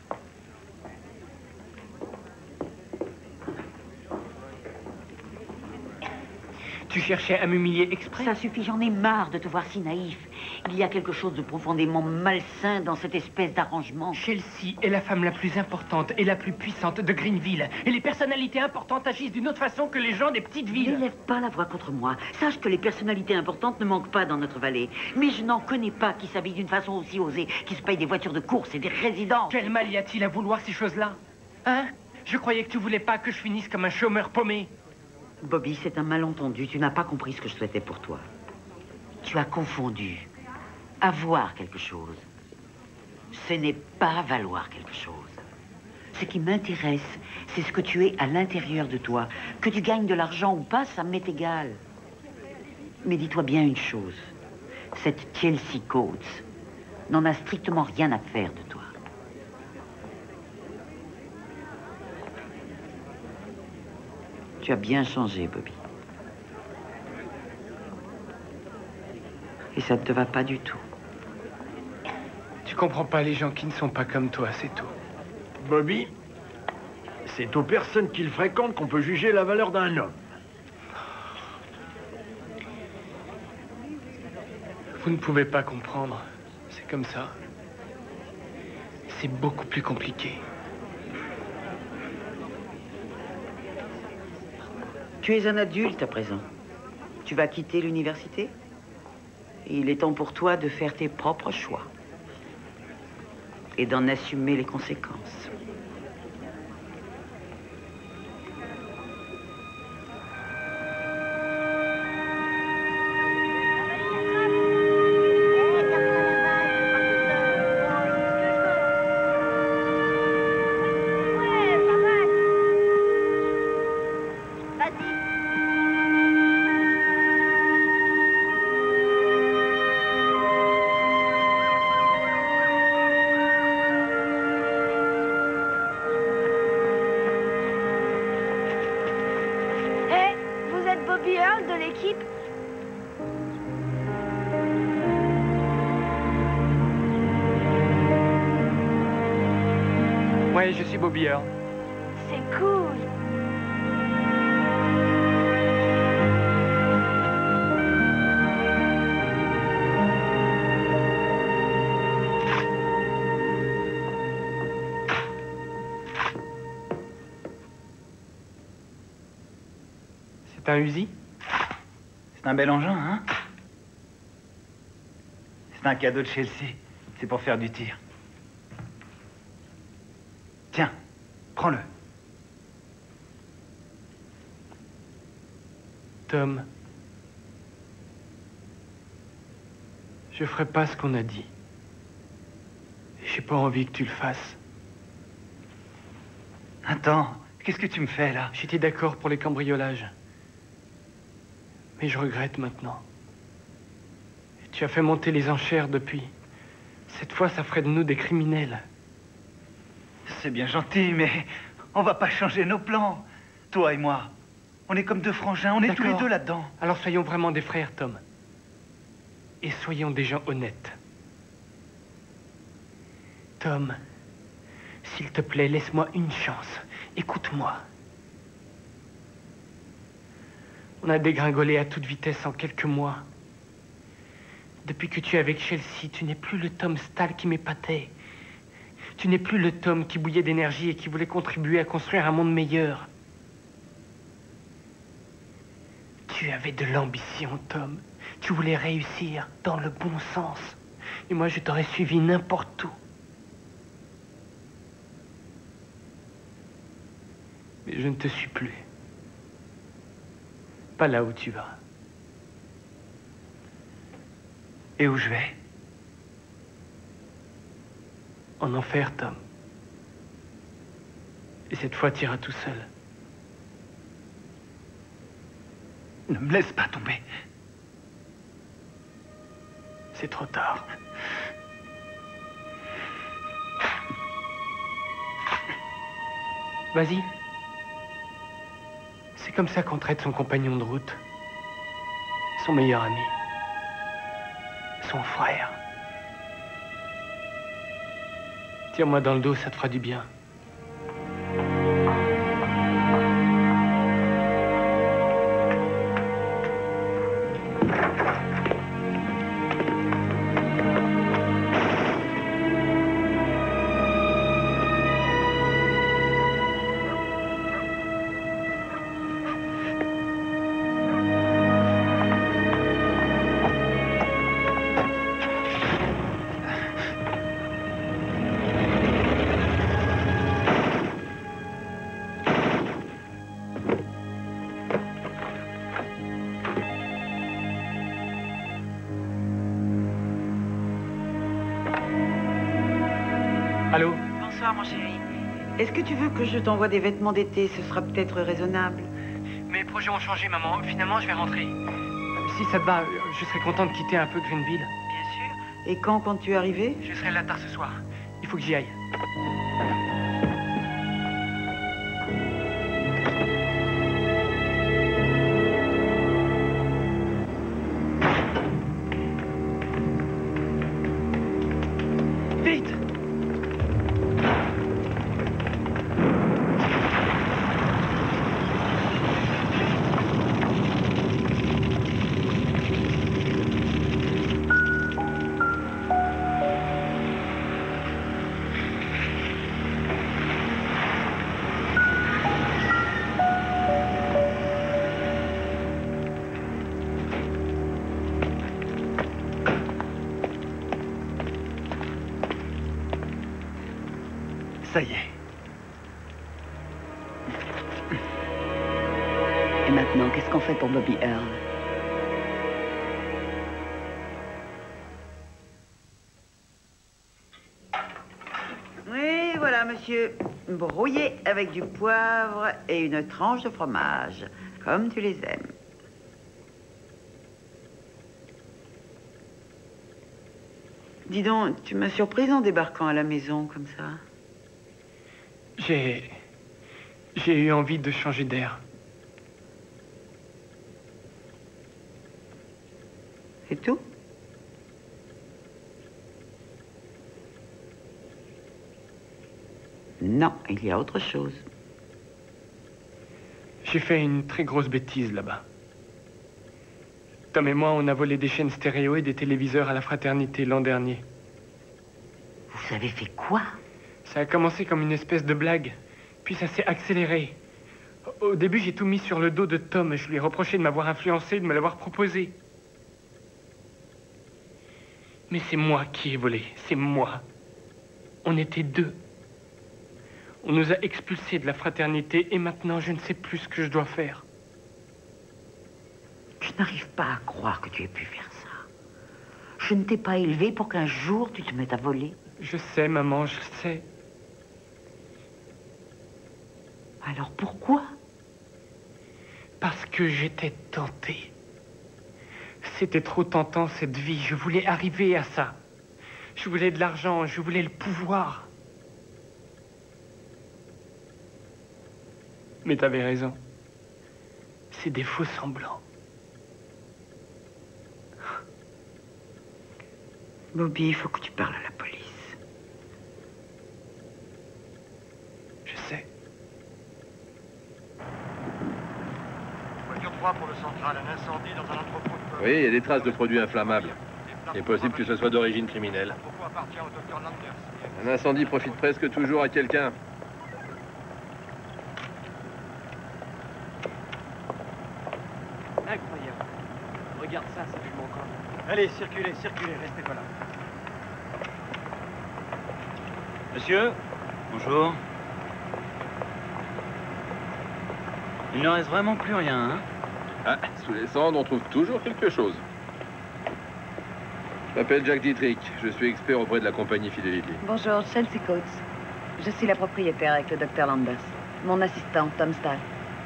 Tu cherchais à m'humilier exprès? Ça suffit, j'en ai marre de te voir si naïf. Il y a quelque chose de profondément malsain dans cette espèce d'arrangement. Chelsea est la femme la plus importante et la plus puissante de Greenville. Et les personnalités importantes agissent d'une autre façon que les gens des petites villes. N'élève pas la voix contre moi. Sache que les personnalités importantes ne manquent pas dans notre vallée. Mais je n'en connais pas qui s'habillent d'une façon aussi osée, qui se payent des voitures de course et des résidences. Quel mal y a-t-il à vouloir ces choses-là? Hein? Je croyais que tu voulais pas que je finisse comme un chômeur paumé. Bobby, c'est un malentendu. Tu n'as pas compris ce que je souhaitais pour toi. Tu as confondu avoir quelque chose. Ce n'est pas valoir quelque chose. Ce qui m'intéresse, c'est ce que tu es à l'intérieur de toi. Que tu gagnes de l'argent ou pas, ça m'est égal. Mais dis-toi bien une chose. Cette Chelsea Coates n'en a strictement rien à faire de toi. Tu as bien changé, Bobby. Et ça ne te va pas du tout. Tu comprends pas les gens qui ne sont pas comme toi, c'est tout. Bobby, c'est aux personnes qu'il fréquente qu'on peut juger la valeur d'un homme. Vous ne pouvez pas comprendre. C'est comme ça. C'est beaucoup plus compliqué. Tu es un adulte à présent. Tu vas quitter l'université. Et il est temps pour toi de faire tes propres choix. Et d'en assumer les conséquences. Ouais, je suis Bobby Earl. C'est cool. C'est un Uzi? C'est un bel engin, hein? C'est un cadeau de Chelsea. C'est pour faire du tir. Tiens, prends-le. Tom, je ferai pas ce qu'on a dit. J'ai pas envie que tu le fasses. Attends, qu'est-ce que tu me fais, là? J'étais d'accord pour les cambriolages. Mais je regrette maintenant. Tu as fait monter les enchères depuis. Cette fois, ça ferait de nous des criminels. C'est bien gentil, mais on va pas changer nos plans. Toi et moi, on est comme deux frangins, on est tous les D'accord. deux là-dedans. Alors soyons vraiment des frères, Tom. Et soyons des gens honnêtes. Tom, s'il te plaît, laisse-moi une chance. Écoute-moi. On a dégringolé à toute vitesse en quelques mois. Depuis que tu es avec Chelsea, tu n'es plus le Tom Stahl qui m'épatait. Tu n'es plus le Tom qui bouillait d'énergie et qui voulait contribuer à construire un monde meilleur. Tu avais de l'ambition, Tom. Tu voulais réussir dans le bon sens. Et moi, je t'aurais suivi n'importe où. Mais je ne te suis plus. Pas là où tu vas. Et où je vais? En enfer, Tom. Et cette fois, tu iras tout seul. Ne me laisse pas tomber. C'est trop tard. Vas-y. C'est comme ça qu'on traite son compagnon de route. Son meilleur ami. Son frère. Tire-moi dans le dos, ça te fera du bien. Allô? Bonsoir, mon chéri. Est-ce que tu veux que je t'envoie des vêtements d'été? Ce sera peut-être raisonnable. Mes projets ont changé, maman. Finalement, je vais rentrer. Si ça te va, je serais content de quitter un peu Greenville. Bien sûr. Et quand comptes-tu arriver? Je serai là tard ce soir. Il faut que j'y aille. Vite! Ça y est. Et maintenant, qu'est-ce qu'on fait pour Bobby Earl? Oui, voilà, monsieur. Brouillé avec du poivre et une tranche de fromage, comme tu les aimes. Dis donc, tu m'as surprise en débarquant à la maison comme ça. J'ai... J'ai eu envie de changer d'air. C'est tout? Non, il y a autre chose. J'ai fait une très grosse bêtise là-bas. Tom et moi, on a volé des chaînes stéréo et des téléviseurs à la fraternité l'an dernier. Vous avez fait quoi? Ça a commencé comme une espèce de blague, puis ça s'est accéléré. Au début, j'ai tout mis sur le dos de Tom. Je lui ai reproché de m'avoir influencé, de me l'avoir proposé. Mais c'est moi qui ai volé, c'est moi. On était deux. On nous a expulsés de la fraternité et maintenant, je ne sais plus ce que je dois faire. Je n'arrive pas à croire que tu aies pu faire ça. Je ne t'ai pas élevé pour qu'un jour tu te mettes à voler. Je sais, maman, je sais. Alors pourquoi? Parce que j'étais tenté. C'était trop tentant, cette vie. Je voulais arriver à ça. Je voulais de l'argent, je voulais le pouvoir. Mais t'avais raison. C'est des faux semblants. Bobby, il faut que tu parles à la police. Je sais. Voiture trois pour le central, un incendie dans un entrepôt de... Oui, il y a des traces de produits inflammables. Il est possible que ce soit d'origine criminelle. L'entrepôt appartient au docteur Landers. Un incendie profite presque toujours à quelqu'un. Incroyable. Regarde ça, ça fume encore. Allez, circulez, circulez, restez pas là. Monsieur, bonjour. Il ne reste vraiment plus rien, hein? Ah, sous les cendres, on trouve toujours quelque chose. Je m'appelle Jack Dietrich. Je suis expert auprès de la compagnie Fidelity. Bonjour, Chelsea Coates. Je suis la propriétaire avec le docteur Landers. Mon assistant, Tom Stahl.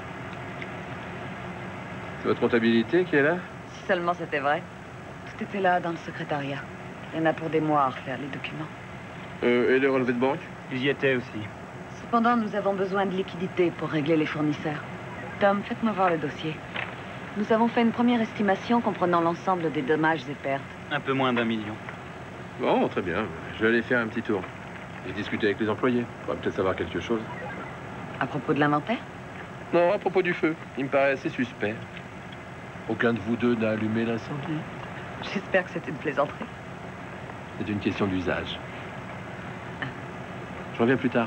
C'est votre comptabilité qui est là? Si seulement c'était vrai. Tout était là dans le secrétariat. Il y en a pour des mois à refaire les documents. Euh, et les relevés de banque? Ils y étaient aussi. Cependant, nous avons besoin de liquidités pour régler les fournisseurs. Tom, faites-moi voir le dossier. Nous avons fait une première estimation comprenant l'ensemble des dommages et pertes. Un peu moins d'un million. Bon, très bien. Je vais aller faire un petit tour. J'ai discuté avec les employés. On pourrait peut-être savoir quelque chose. À propos de l'inventaire? Non, à propos du feu. Il me paraît assez suspect. Aucun de vous deux n'a allumé l'incendie. J'espère que c'est une plaisanterie. C'est une question d'usage. Je reviens plus tard.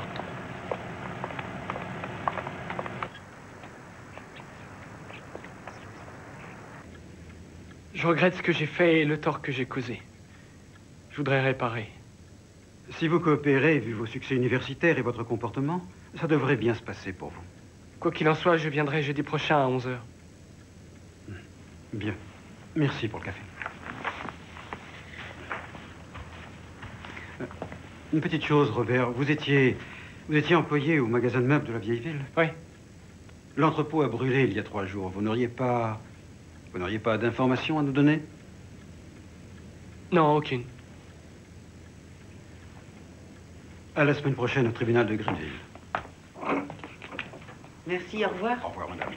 Je regrette ce que j'ai fait et le tort que j'ai causé. Je voudrais réparer. Si vous coopérez, vu vos succès universitaires et votre comportement, ça devrait bien se passer pour vous. Quoi qu'il en soit, je viendrai jeudi prochain à onze heures. Bien. Merci pour le café. Euh, Une petite chose, Robert. Vous étiez... Vous étiez employé au magasin de meubles de la vieille ville? Oui. L'entrepôt a brûlé il y a trois jours. Vous n'auriez pas... Vous n'auriez pas d'informations à nous donner? Non, aucune. À la semaine prochaine au tribunal de Greenville. Merci, au revoir. Au revoir, madame.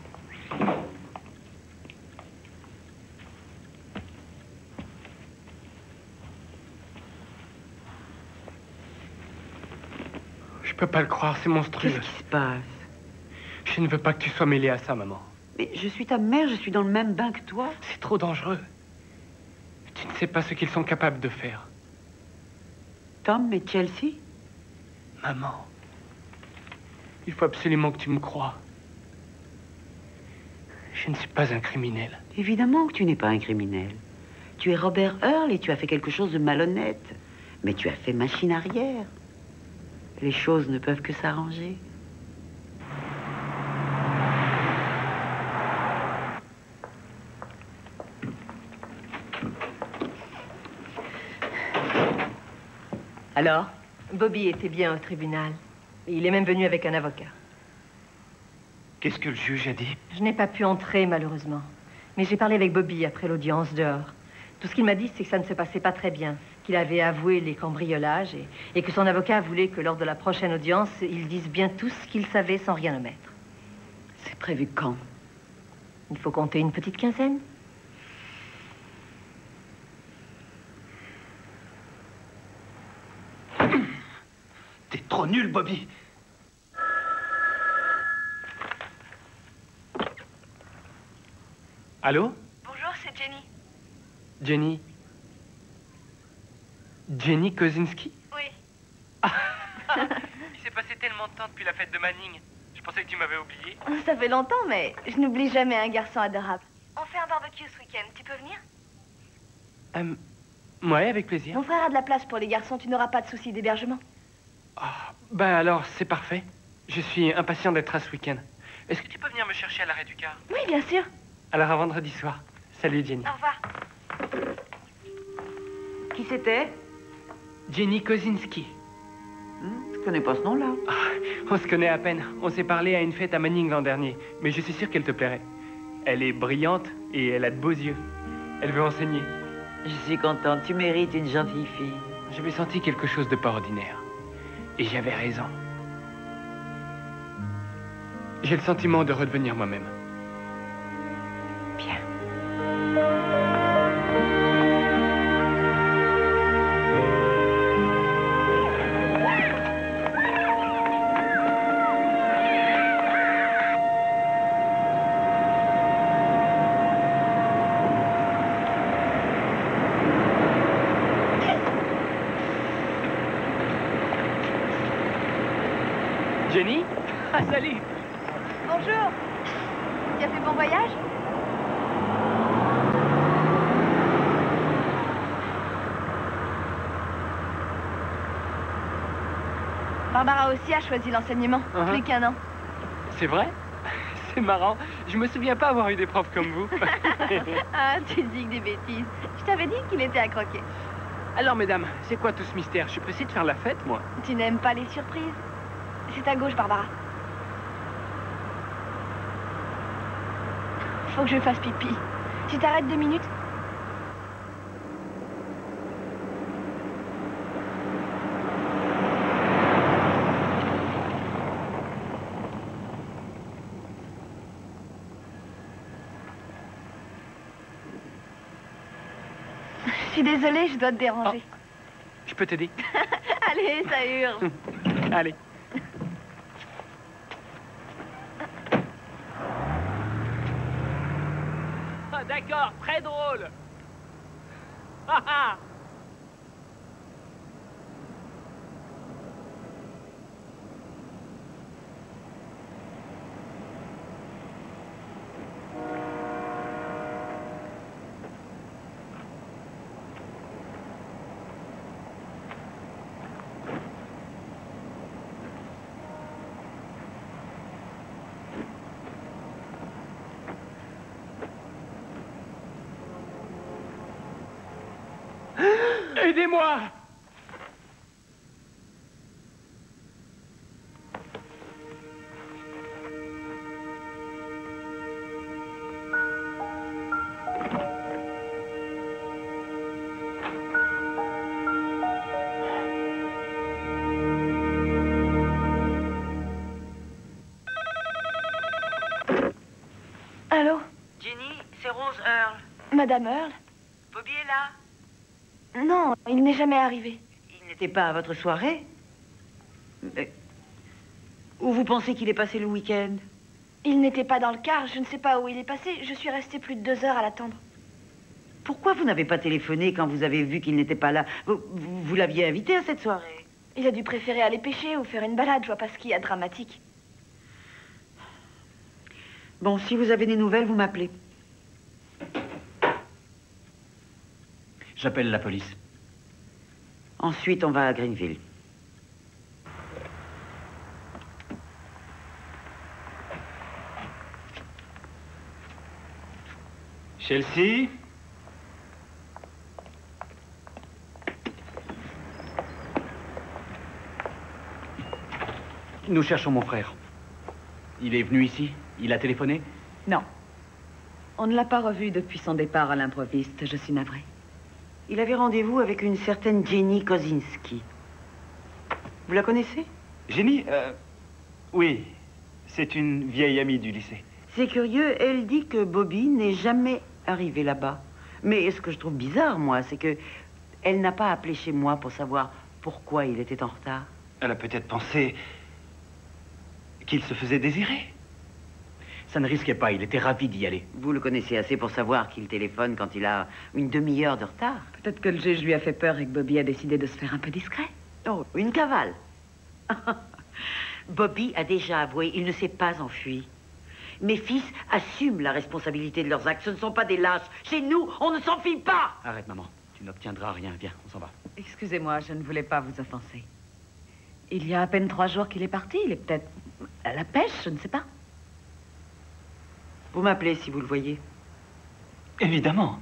Je peux pas le croire, c'est monstrueux. Qu'est-ce qui se passe? Je ne veux pas que tu sois mêlée à ça, maman. Mais je suis ta mère, je suis dans le même bain que toi. C'est trop dangereux. Tu ne sais pas ce qu'ils sont capables de faire. Tom et Chelsea? Maman, il faut absolument que tu me croies. Je ne suis pas un criminel. Évidemment que tu n'es pas un criminel. Tu es Robert Earl et tu as fait quelque chose de malhonnête. Mais tu as fait machine arrière. Les choses ne peuvent que s'arranger. Alors? Bobby était bien au tribunal. Il est même venu avec un avocat. Qu'est-ce que le juge a dit? Je n'ai pas pu entrer, malheureusement. Mais j'ai parlé avec Bobby après l'audience dehors. Tout ce qu'il m'a dit, c'est que ça ne se passait pas très bien, qu'il avait avoué les cambriolages et, et que son avocat voulait que lors de la prochaine audience, il dise bien tout ce qu'il savait sans rien omettre. C'est prévu quand? Il faut compter une petite quinzaine. T'es trop nul, Bobby. Allô? Bonjour, c'est Jenny. Jenny? Jenny Kosinski? Oui. Il s'est passé tellement de temps depuis la fête de Manning. Je pensais que tu m'avais oublié. Ça fait longtemps, mais je n'oublie jamais un garçon adorable. On fait un barbecue ce week-end. Tu peux venir? Euh, ouais, avec plaisir. Mon frère a de la place pour les garçons. Tu n'auras pas de soucis d'hébergement. Ben alors, c'est parfait. Je suis impatient d'être à ce week-end. Est-ce que tu peux venir me chercher à l'arrêt du car? Oui, bien sûr. Alors à vendredi soir. Salut, Jenny. Au revoir. Qui c'était? Jenny Kosinski. Hmm, je connais pas ce nom-là. Ah, on se connaît à peine. On s'est parlé à une fête à Manning l'an dernier. Mais je suis sûr qu'elle te plairait. Elle est brillante et elle a de beaux yeux. Elle veut enseigner. Je suis contente. Tu mérites une gentille fille. J'avais senti quelque chose de pas ordinaire. Et j'avais raison. J'ai le sentiment de redevenir moi-même. Bien. Jenny? Ah, salut! Bonjour. Tu as fait bon voyage? Barbara aussi a choisi l'enseignement. Uh-huh. Plus qu'un an. C'est vrai? C'est marrant. Je me souviens pas avoir eu des profs comme vous. Ah, tu dis que des bêtises. Je t'avais dit qu'il était à croquer. Alors, mesdames, c'est quoi tout ce mystère? Je suis pressé de faire la fête, moi. Tu n'aimes pas les surprises? C'est à gauche, Barbara. Faut que je fasse pipi. Tu t'arrêtes deux minutes? Je suis désolée, je dois te déranger. Oh, je peux t'aider? Allez, ça hurle. Allez. Ah, d'accord, très drôle. Ah, ah. Aidez-moi! Allô? Jenny, c'est Rose Earle. Madame Earle? Bobby est là? Non, il n'est jamais arrivé. Il n'était pas à votre soirée? Mais... Où vous pensez qu'il est passé le week-end? Il n'était pas dans le car, je ne sais pas où il est passé. Je suis restée plus de deux heures à l'attendre. Pourquoi vous n'avez pas téléphoné quand vous avez vu qu'il n'était pas là? Vous, vous, vous l'aviez invité à cette soirée? Il a dû préférer aller pêcher ou faire une balade, je vois pas ce qu'il y a de dramatique. Bon, si vous avez des nouvelles, vous m'appelez. J'appelle la police. Ensuite, on va à Greenville. Chelsea? Nous cherchons mon frère. Il est venu ici? Il a téléphoné? Non. On ne l'a pas revu depuis son départ à l'improviste, je suis navrée. Il avait rendez-vous avec une certaine Jenny Kosinski. Vous la connaissez? Jenny? euh, Oui. C'est une vieille amie du lycée. C'est curieux, elle dit que Bobby n'est jamais arrivé là-bas. Mais ce que je trouve bizarre, moi, c'est que elle n'a pas appelé chez moi pour savoir pourquoi il était en retard. Elle a peut-être pensé qu'il se faisait désirer. Ça ne risquait pas, il était ravi d'y aller. Vous le connaissez assez pour savoir qu'il téléphone quand il a une demi-heure de retard. Peut-être que le juge lui a fait peur et que Bobby a décidé de se faire un peu discret. Oh, une cavale. Bobby a déjà avoué, il ne s'est pas enfui. Mes fils assument la responsabilité de leurs actes. Ce ne sont pas des lâches. Chez nous, on ne s'enfuit pas. Arrête, maman. Tu n'obtiendras rien. Viens, on s'en va. Excusez-moi, je ne voulais pas vous offenser. Il y a à peine trois jours qu'il est parti. Il est peut-être à la pêche, je ne sais pas. Vous m'appelez si vous le voyez. Évidemment.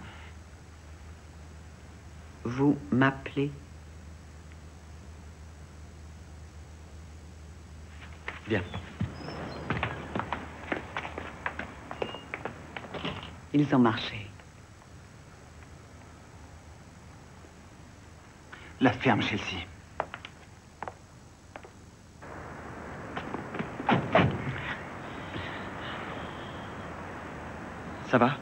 Vous m'appelez. Bien. Ils ont marché. La ferme, Chelsea. Ça va?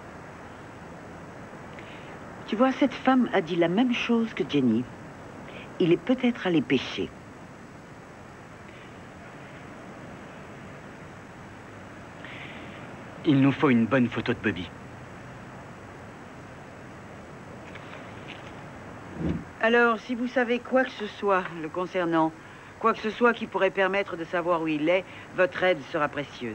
Tu vois, cette femme a dit la même chose que Jenny. Il est peut-être allé pêcher. Il nous faut une bonne photo de Bobby. Alors, si vous savez quoi que ce soit le concernant, quoi que ce soit qui pourrait permettre de savoir où il est, votre aide sera précieuse.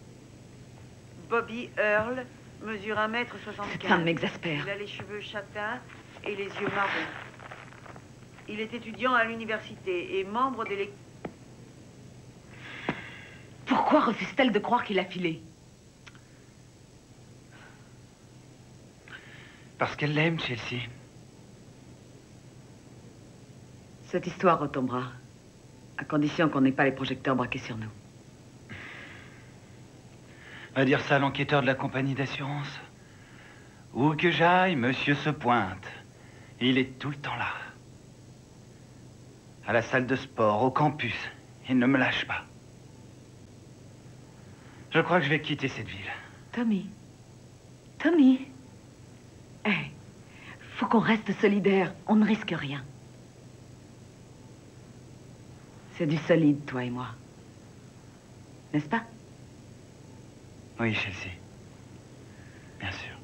Bobby Earl mesure un mètre soixante-quinze. Cette femme m'exaspère. Il a les cheveux châtains et les yeux marrons. Il est étudiant à l'université et membre des... Pourquoi refuse-t-elle de croire qu'il a filé? Parce qu'elle l'aime, Chelsea. Cette histoire retombera, à condition qu'on n'ait pas les projecteurs braqués sur nous. Va dire ça à l'enquêteur de la compagnie d'assurance. Où que j'aille, monsieur se pointe. Et il est tout le temps là. À la salle de sport, au campus. Il ne me lâche pas. Je crois que je vais quitter cette ville. Tommy. Tommy. Hé, hey, faut qu'on reste solidaires. On ne risque rien. C'est du solide, toi et moi. N'est-ce pas? Oui, Chelsea. Bien sûr.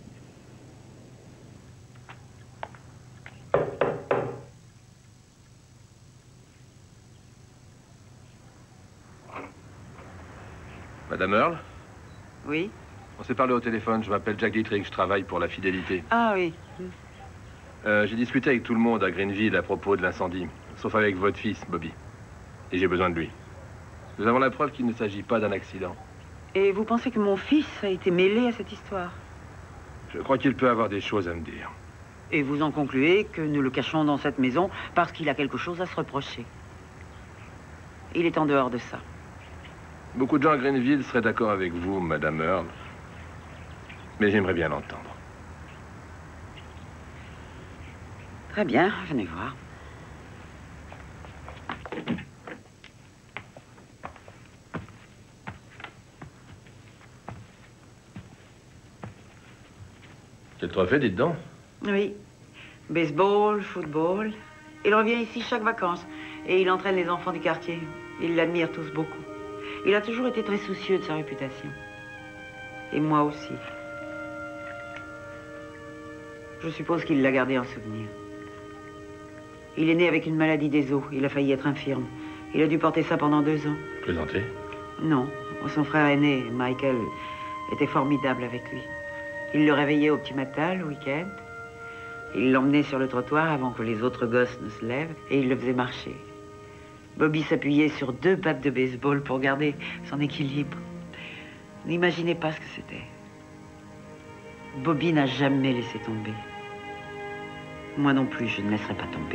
Madame Earl? Oui? On s'est parlé au téléphone. Je m'appelle Jack Dietrich. Je travaille pour la fidélité. Ah oui. Euh, j'ai discuté avec tout le monde à Greenville à propos de l'incendie, sauf avec votre fils, Bobby. Et j'ai besoin de lui. Nous avons la preuve qu'il ne s'agit pas d'un accident. Et vous pensez que mon fils a été mêlé à cette histoire? Je crois qu'il peut avoir des choses à me dire. Et vous en concluez que nous le cachons dans cette maison parce qu'il a quelque chose à se reprocher. Il est en dehors de ça. Beaucoup de gens à Greenville seraient d'accord avec vous, Madame Earl. Mais j'aimerais bien l'entendre. Très bien, venez voir. Quel trophée, dites donc? Oui. Baseball, football. Il revient ici chaque vacances. Et il entraîne les enfants du quartier. Ils l'admirent tous beaucoup. Il a toujours été très soucieux de sa réputation. Et moi aussi. Je suppose qu'il l'a gardé en souvenir. Il est né avec une maladie des os. Il a failli être infirme. Il a dû porter ça pendant deux ans. Plaisantez? Non. Son frère aîné, Michael, était formidable avec lui. Il le réveillait au petit matin, le week-end. Il l'emmenait sur le trottoir avant que les autres gosses ne se lèvent et il le faisait marcher. Bobby s'appuyait sur deux battes de baseball pour garder son équilibre. N'imaginez pas ce que c'était. Bobby n'a jamais laissé tomber. Moi non plus, je ne laisserai pas tomber.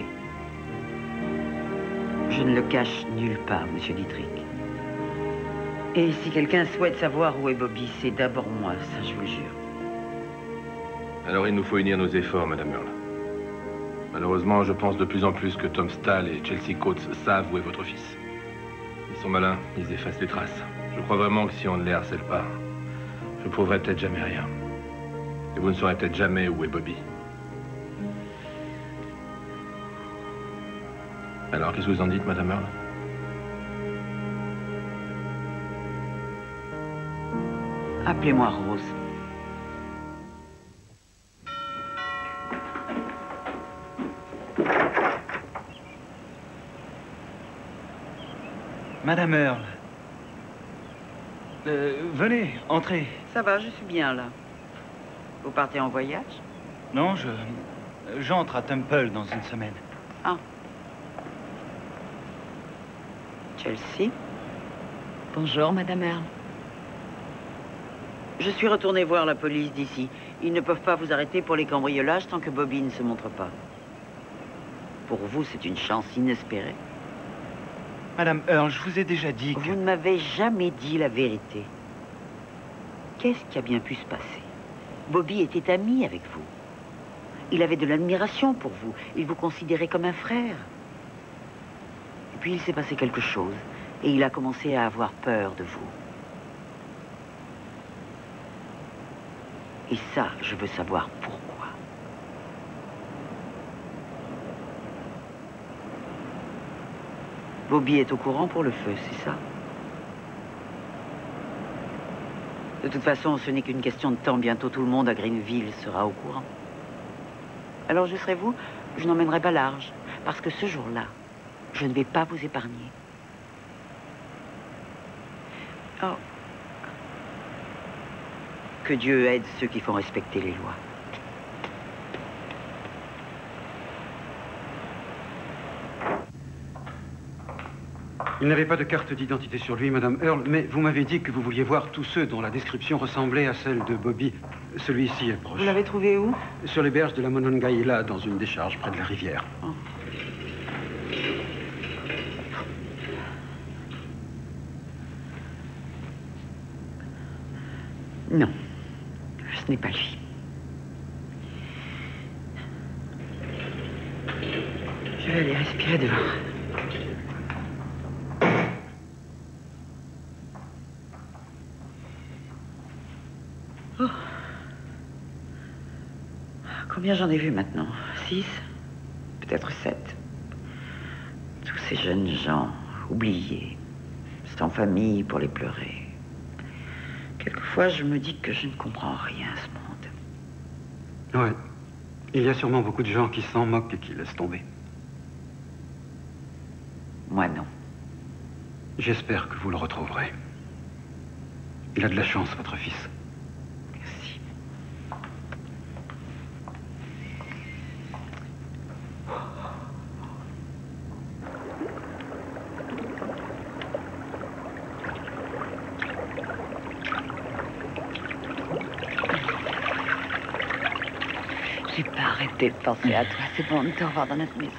Je ne le cache nulle part, Monsieur Dietrich. Et si quelqu'un souhaite savoir où est Bobby, c'est d'abord moi, ça je vous le jure. Alors il nous faut unir nos efforts, Madame Earl. Malheureusement, je pense de plus en plus que Tom Stahl et Chelsea Coates savent où est votre fils. Ils sont malins, ils effacent les traces. Je crois vraiment que si on ne les harcèle pas, je ne prouverai peut-être jamais rien. Et vous ne saurez peut-être jamais où est Bobby. Alors, qu'est-ce que vous en dites, Madame Earl? Appelez-moi Rose. Madame Earl. Euh, venez, entrez. Ça va, je suis bien là. Vous partez en voyage? Non, je... j'entre à Temple dans une semaine. Ah. Chelsea? Bonjour, Madame Earl. Je suis retournée voir la police d'ici. Ils ne peuvent pas vous arrêter pour les cambriolages tant que Bobby ne se montre pas. Pour vous, c'est une chance inespérée. Madame Earl, je vous ai déjà dit que... Vous ne m'avez jamais dit la vérité. Qu'est-ce qui a bien pu se passer? Bobby était ami avec vous. Il avait de l'admiration pour vous. Il vous considérait comme un frère. Et puis il s'est passé quelque chose. Et il a commencé à avoir peur de vous. Et ça, je veux savoir pourquoi. Bobby est au courant pour le feu, c'est ça? De toute façon, ce n'est qu'une question de temps. Bientôt, tout le monde à Greenville sera au courant. Alors, je serai vous, je n'emmènerai pas large. Parce que ce jour-là, je ne vais pas vous épargner. Oh. Que Dieu aide ceux qui font respecter les lois. Il n'avait pas de carte d'identité sur lui, Madame Earl, mais vous m'avez dit que vous vouliez voir tous ceux dont la description ressemblait à celle de Bobby. Celui-ci est proche. Vous l'avez trouvé où? Sur les berges de la Monongahela, dans une décharge près de la rivière. Oh. Non, ce n'est pas lui. Je vais aller respirer dehors. Oh. Combien j'en ai vu maintenant? Six? Peut-être sept. Tous ces jeunes gens oubliés, sans famille pour les pleurer. Quelquefois, je me dis que je ne comprends rien à ce monde. Ouais. Il y a sûrement beaucoup de gens qui s'en moquent et qui laissent tomber. Moi, non. J'espère que vous le retrouverez. Il a de la chance, votre fils. Merci. J'ai pas arrêté de penser à toi. C'est bon de te revoir dans notre maison.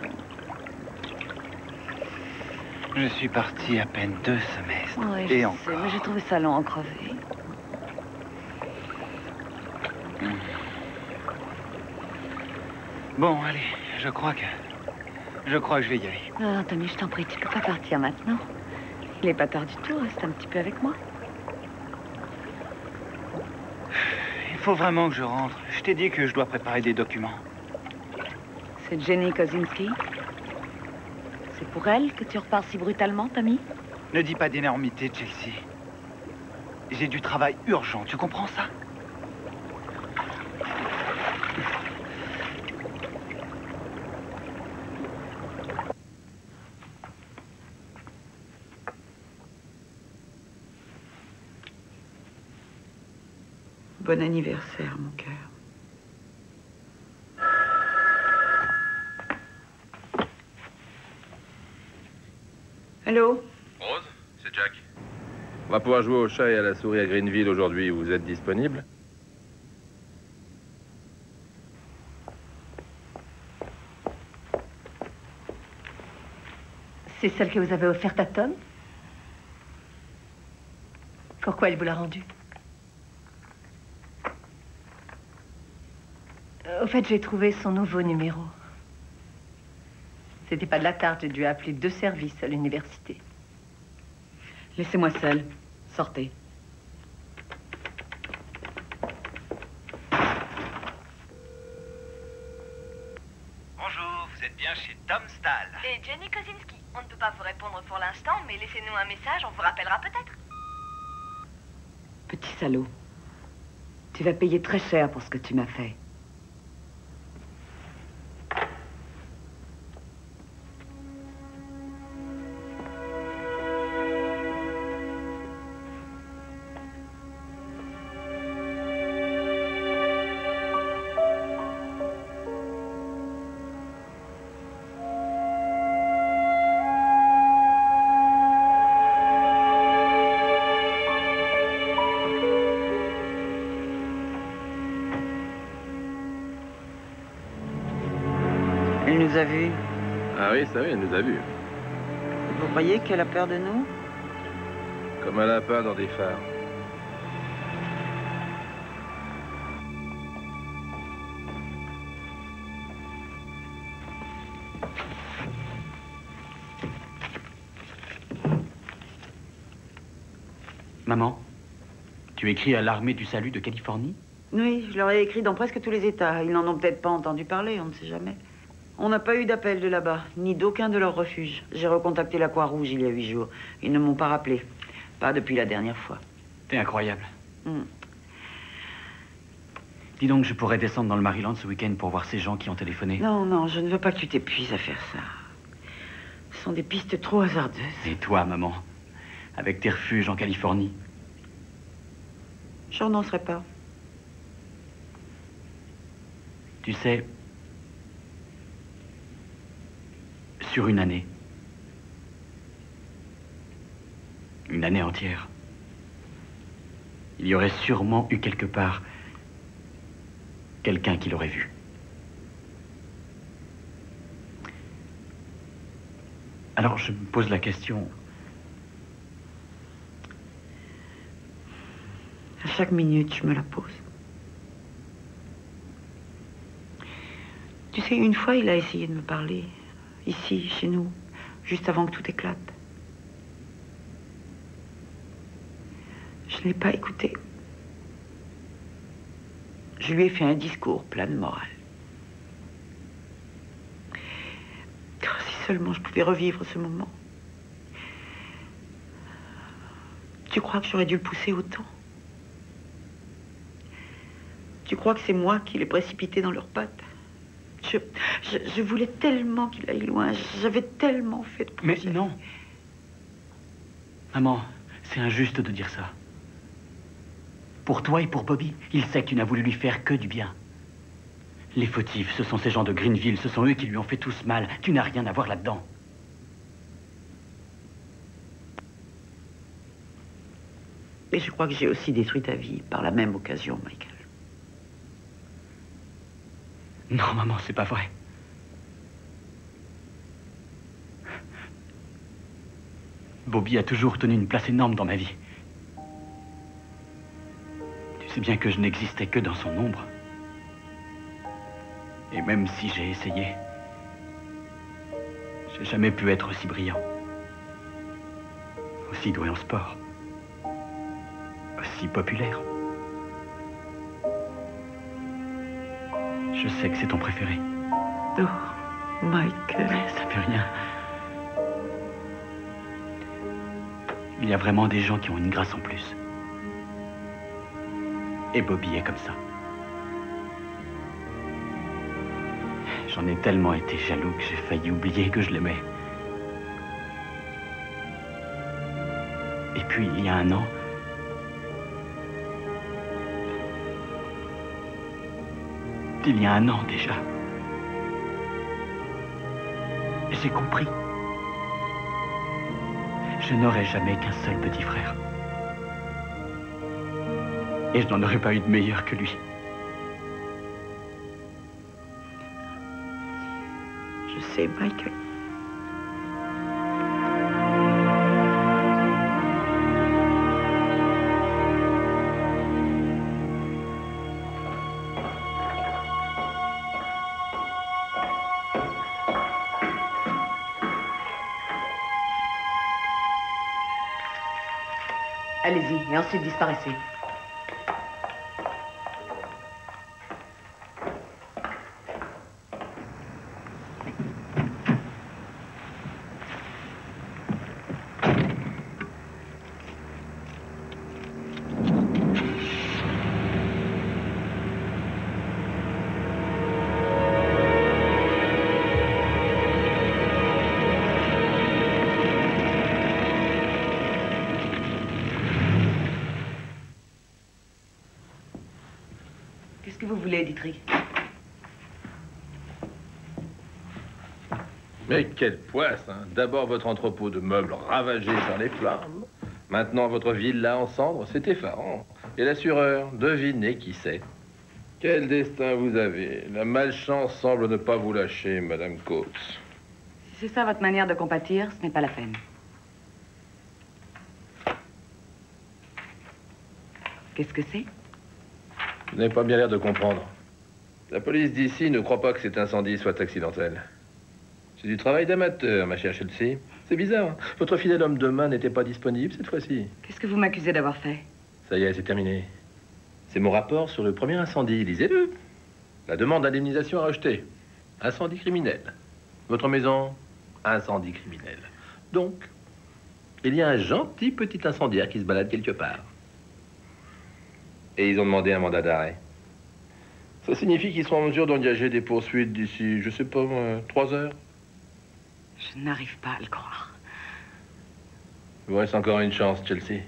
Je suis parti à peine deux semestres. Ouais, et je encore. sais, mais j'ai trouvé ça long à crever. Bon, allez, je crois que... Je crois que je vais y aller. Non, non, Tommy, je t'en prie, tu peux pas partir maintenant. Il est pas tard du tout, reste un petit peu avec moi. Il faut vraiment que je rentre. Je t'ai dit que je dois préparer des documents. C'est Jenny Kozinski. C'est pour elle que tu repars si brutalement, Tommy? Ne dis pas d'énormité, Chelsea. J'ai du travail urgent, tu comprends ça? Bon anniversaire, mon cœur. Allô? Rose, c'est Jack. On va pouvoir jouer au chat et à la souris à Greenville aujourd'hui. Vous êtes disponible? C'est celle que vous avez offerte à Tom? Pourquoi elle vous l'a rendue? Au fait, j'ai trouvé son nouveau numéro. C'était pas de la tarte, j'ai dû appeler deux services à l'université. Laissez-moi seule. Sortez. Bonjour, vous êtes bien chez Tom Stahl. Et Jenny Kosinski. On ne peut pas vous répondre pour l'instant, mais laissez-nous un message, on vous rappellera peut-être. Petit salaud. Tu vas payer très cher pour ce que tu m'as fait. Elle nous a vus. Ah oui, ça oui, elle nous a vus. Vous croyez qu'elle a peur de nous? Comme un lapin dans des phares. Maman, tu écris à l'armée du salut de Californie? Oui, je leur ai écrit dans presque tous les États. Ils n'en ont peut-être pas entendu parler, on ne sait jamais. On n'a pas eu d'appel de là-bas, ni d'aucun de leurs refuges. J'ai recontacté la Croix-Rouge il y a huit jours. Ils ne m'ont pas rappelé. Pas depuis la dernière fois. T'es incroyable. Mm. Dis donc, je pourrais descendre dans le Maryland ce week-end pour voir ces gens qui ont téléphoné. Non, non, je ne veux pas que tu t'épuises à faire ça. Ce sont des pistes trop hasardeuses. Et toi, maman, avec tes refuges en Californie? Je renoncerai pas. Tu sais, sur une année, une année entière, il y aurait sûrement eu quelque part quelqu'un qui l'aurait vu. Alors je me pose la question. À chaque minute, je me la pose. Tu sais, une fois, il a essayé de me parler, ici, chez nous, juste avant que tout éclate. Je ne l'ai pas écouté. Je lui ai fait un discours plein de morale. Oh, si seulement je pouvais revivre ce moment. Tu crois que j'aurais dû le pousser autant? Tu crois que c'est moi qui l'ai précipité dans leurs pattes? Je, je, je voulais tellement qu'il aille loin. J'avais tellement fait de projets. Mais non. Maman, c'est injuste de dire ça. Pour toi et pour Bobby, il sait que tu n'as voulu lui faire que du bien. Les fautifs, ce sont ces gens de Greenville, ce sont eux qui lui ont fait tous mal. Tu n'as rien à voir là-dedans. Et je crois que j'ai aussi détruit ta vie par la même occasion, Michael. Non, maman, c'est pas vrai. Bobby a toujours tenu une place énorme dans ma vie. Tu sais bien que je n'existais que dans son ombre. Et même si j'ai essayé, j'ai jamais pu être aussi brillant, aussi doué en sport, aussi populaire. Je sais que c'est ton préféré. Oh, Michael. Ça fait rien. Il y a vraiment des gens qui ont une grâce en plus. Et Bobby est comme ça. J'en ai tellement été jaloux que j'ai failli oublier que je l'aimais. Et puis, il y a un an, il y a un an déjà, j'ai compris. Je n'aurai jamais qu'un seul petit frère. Et je n'en aurais pas eu de meilleur que lui. Je sais, Michael. Allez-y, et ensuite disparaissez. voulez, Dietrich? Mais quelle poisse, hein. D'abord votre entrepôt de meubles ravagé par les flammes. Maintenant votre villa en cendres, c'est effarant. Et l'assureur, devinez qui c'est. Quel destin vous avez. La malchance semble ne pas vous lâcher, Madame Coates. Si c'est ça votre manière de compatir, ce n'est pas la peine. Qu'est-ce que c'est? Vous n'avez pas bien l'air de comprendre. La police d'ici ne croit pas que cet incendie soit accidentel. C'est du travail d'amateur, ma chère Chelsea. C'est bizarre. Hein. Votre fidèle homme de main n'était pas disponible cette fois-ci. Qu'est-ce que vous m'accusez d'avoir fait? Ça y est, c'est terminé. C'est mon rapport sur le premier incendie. Lisez-le. La demande d'indemnisation à rejeter. Incendie criminel. Votre maison, incendie criminel. Donc, il y a un gentil petit incendiaire qui se balade quelque part. Et ils ont demandé un mandat d'arrêt. Ça signifie qu'ils seront en mesure d'engager des poursuites d'ici, je sais pas, moi, trois heures. Je n'arrive pas à le croire. Il vous reste encore une chance, Chelsea.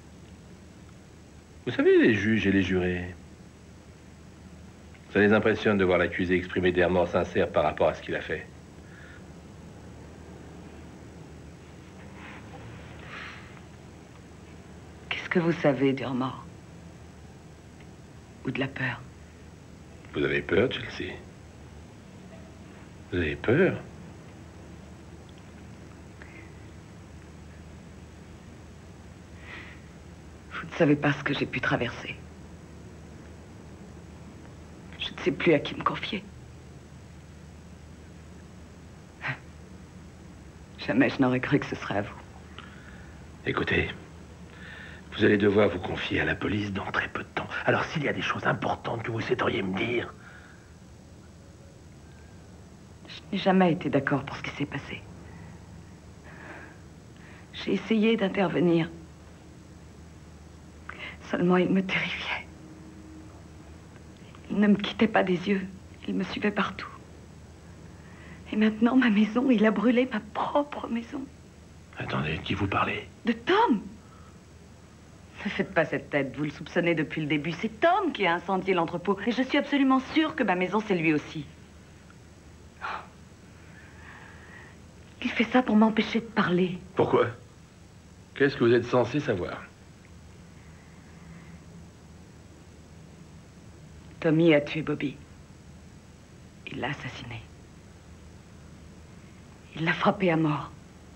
Vous savez, les juges et les jurés, ça les impressionne de voir l'accusé exprimer des remords sincères par rapport à ce qu'il a fait. Qu'est-ce que vous savez du remords? Ou de la peur? Vous avez peur, Chelsea? Vous avez peur? Vous ne savez pas ce que j'ai pu traverser. Je ne sais plus à qui me confier. Jamais je n'aurais cru que ce serait à vous. Écoutez, vous allez devoir vous confier à la police dans très peu de temps. Alors s'il y a des choses importantes que vous souhaiteriez me dire... Je n'ai jamais été d'accord pour ce qui s'est passé. J'ai essayé d'intervenir. Seulement, il me terrifiait. Il ne me quittait pas des yeux. Il me suivait partout. Et maintenant, ma maison, il a brûlé ma propre maison. Attendez, de qui vous parlez? De Tom! Ne faites pas cette tête, vous le soupçonnez depuis le début. C'est Tom qui a incendié l'entrepôt. Et je suis absolument sûre que ma maison, c'est lui aussi. Il fait ça pour m'empêcher de parler. Pourquoi? Qu'est-ce que vous êtes censé savoir? Tommy a tué Bobby. Il l'a assassiné. Il l'a frappé à mort.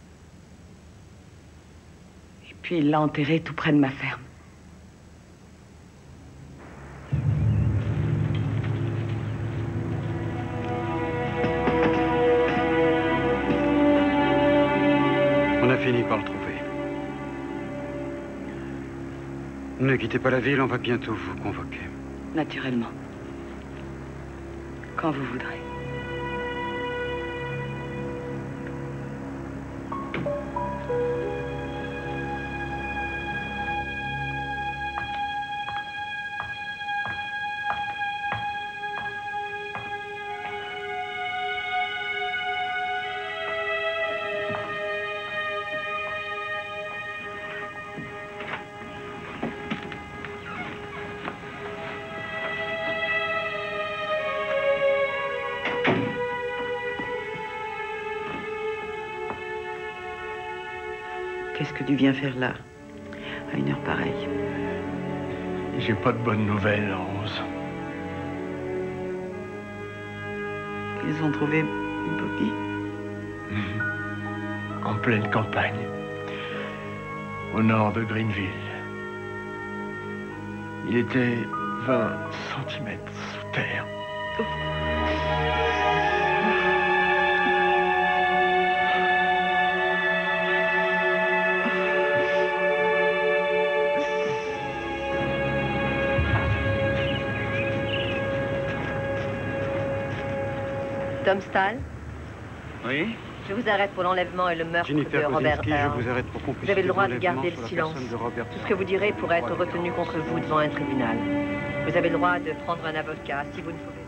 Et puis il l'a enterré tout près de ma ferme. On a fini par le trouver. Ne quittez pas la ville, on va bientôt vous convoquer. Naturellement. Quand vous voudrez. Qu'est-ce que tu viens faire là, à une heure pareille? J'ai pas de bonnes nouvelles, Rose. Ils ont trouvé Bobby? Mmh. En pleine campagne, au nord de Greenville. Il était vingt centimètres sous terre. Oh. Tom Stahl? Oui? Je vous arrête pour l'enlèvement et le meurtre Jennifer de Robert Kosinski, Earl. je vous arrête pour complicité Vous avez le droit de d'enlèvement garder le sur la silence. personne de Robert Tout ce que vous direz pourrait être retenu contre vous devant un tribunal. Vous avez le droit de prendre un avocat si vous ne pouvez.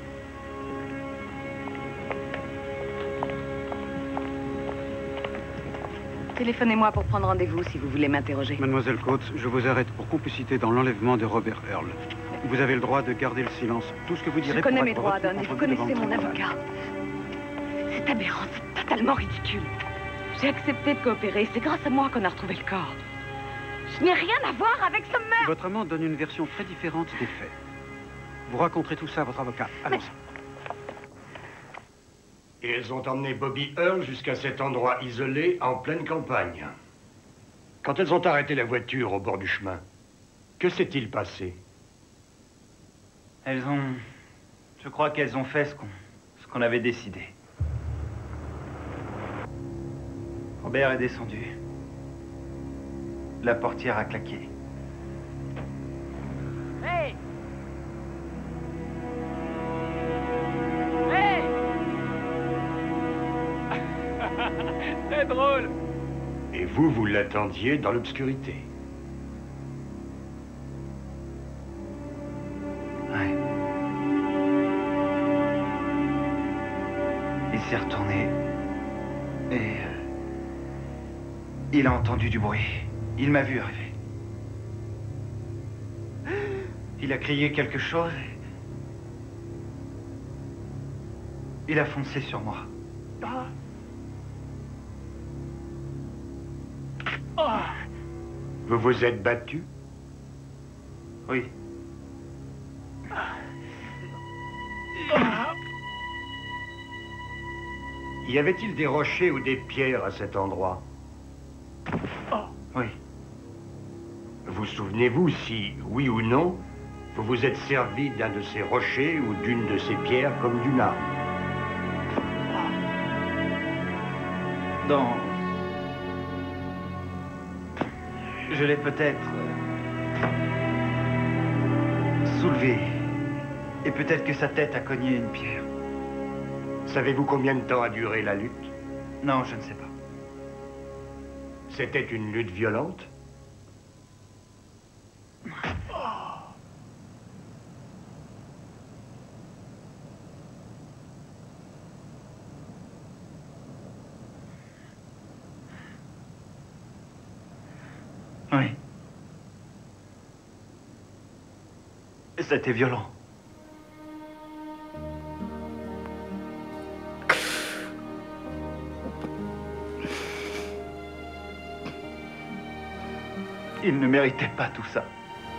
Téléphonez-moi pour prendre rendez-vous si vous voulez m'interroger. Mademoiselle Coates, je vous arrête pour complicité dans l'enlèvement de Robert Earl. Vous avez le droit de garder le silence. Tout ce que vous direz Je connais pourra mes être droits, retenu Don, et contre vous vous devant connaissez le mon tribunal. avocat. C'est aberrant, c'est totalement ridicule. J'ai accepté de coopérer, c'est grâce à moi qu'on a retrouvé le corps. Je n'ai rien à voir avec ce meurtre. Votre amant donne une version très différente des faits. Vous raconterez tout ça à votre avocat. Allons-y. Et elles ont emmené Bobby Earl jusqu'à cet endroit isolé en pleine campagne. Quand elles ont arrêté la voiture au bord du chemin, que s'est-il passé? Elles ont... Je crois qu'elles ont fait ce qu'on ce qu'on avait décidé. Robert est descendu. La portière a claqué. Hey! Hey! C'est drôle! Et vous, vous l'attendiez dans l'obscurité. Ouais. Il s'est retourné. Et... euh, il a entendu du bruit. Il m'a vu arriver. Il a crié quelque chose. Et... il a foncé sur moi. Vous vous êtes battu? Oui. Y avait-il des rochers ou des pierres à cet endroit? Oui. Vous souvenez-vous si, oui ou non, vous vous êtes servi d'un de ces rochers ou d'une de ces pierres comme d'une arme? Dans... Je l'ai peut-être... euh, soulevé. Et peut-être que sa tête a cogné une pierre. Savez-vous combien de temps a duré la lutte? Non, je ne sais pas. C'était une lutte violente? Oui. C'était violent. Il ne méritait pas tout ça.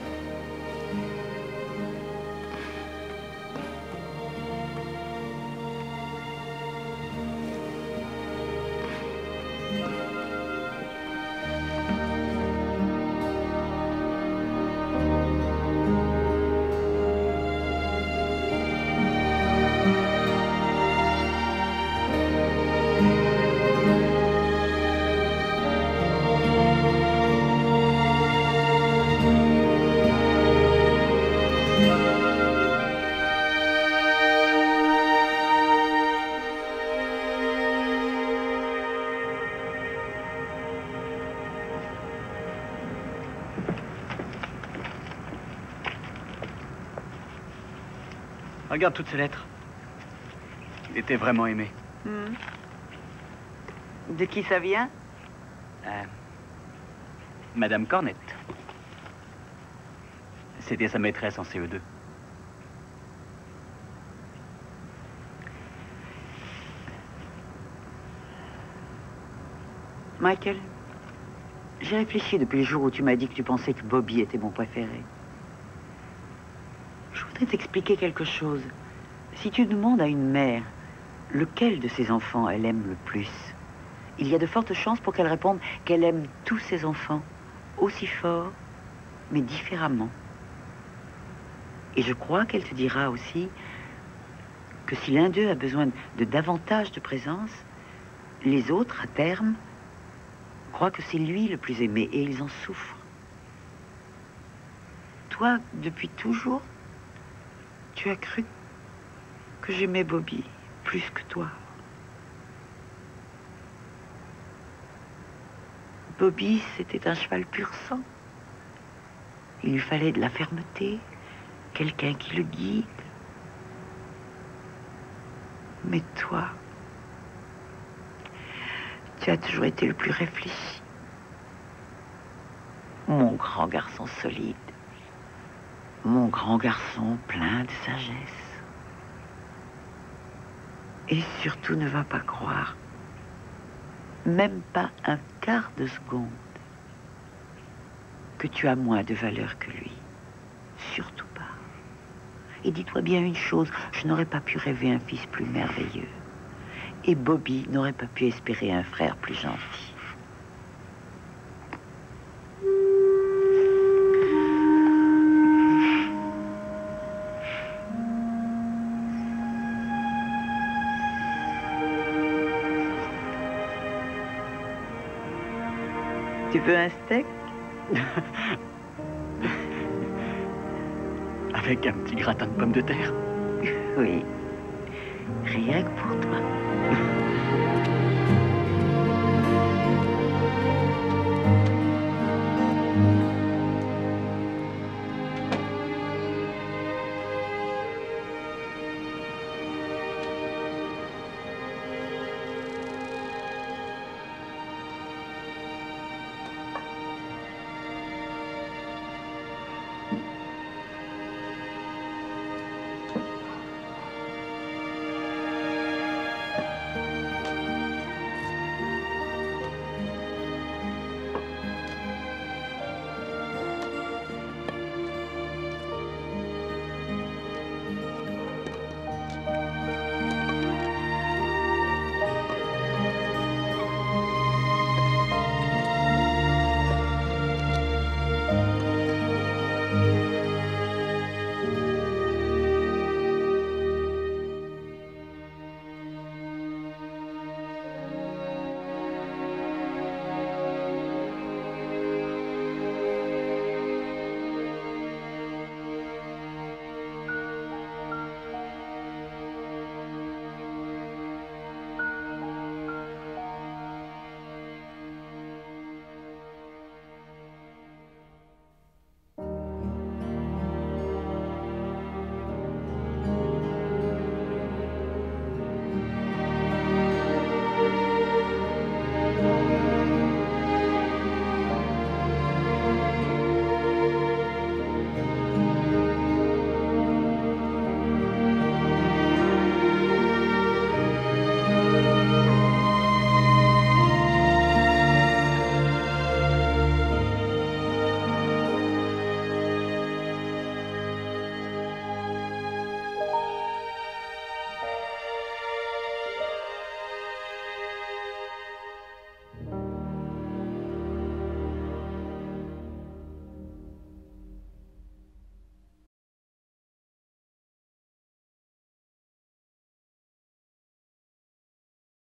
Regarde toutes ces lettres. Il était vraiment aimé. Hmm. De qui ça vient? Euh, Madame Cornette. C'était sa maîtresse en C E deux. Michael, j'ai réfléchi depuis le jour où tu m'as dit que tu pensais que Bobby était mon préféré. Je voudrais t'expliquer quelque chose. Si tu demandes à une mère lequel de ses enfants elle aime le plus, il y a de fortes chances pour qu'elle réponde qu'elle aime tous ses enfants, aussi fort, mais différemment. Et je crois qu'elle te dira aussi que si l'un d'eux a besoin de davantage de présence, les autres, à terme, croient que c'est lui le plus aimé et ils en souffrent. Toi, depuis toujours, tu as cru que j'aimais Bobby plus que toi. Bobby, c'était un cheval pur sang. Il lui fallait de la fermeté, quelqu'un qui le guide. Mais toi, tu as toujours été le plus réfléchi. Mon grand garçon solide. Mon grand garçon plein de sagesse. Et surtout ne va pas croire, même pas un quart de seconde, que tu as moins de valeur que lui. Surtout pas. Et dis-toi bien une chose, je n'aurais pas pu rêver un fils plus merveilleux. Et Bobby n'aurait pas pu espérer un frère plus gentil. Tu veux un steak? Avec un petit gratin de pommes de terre. Oui. Rien que pour toi.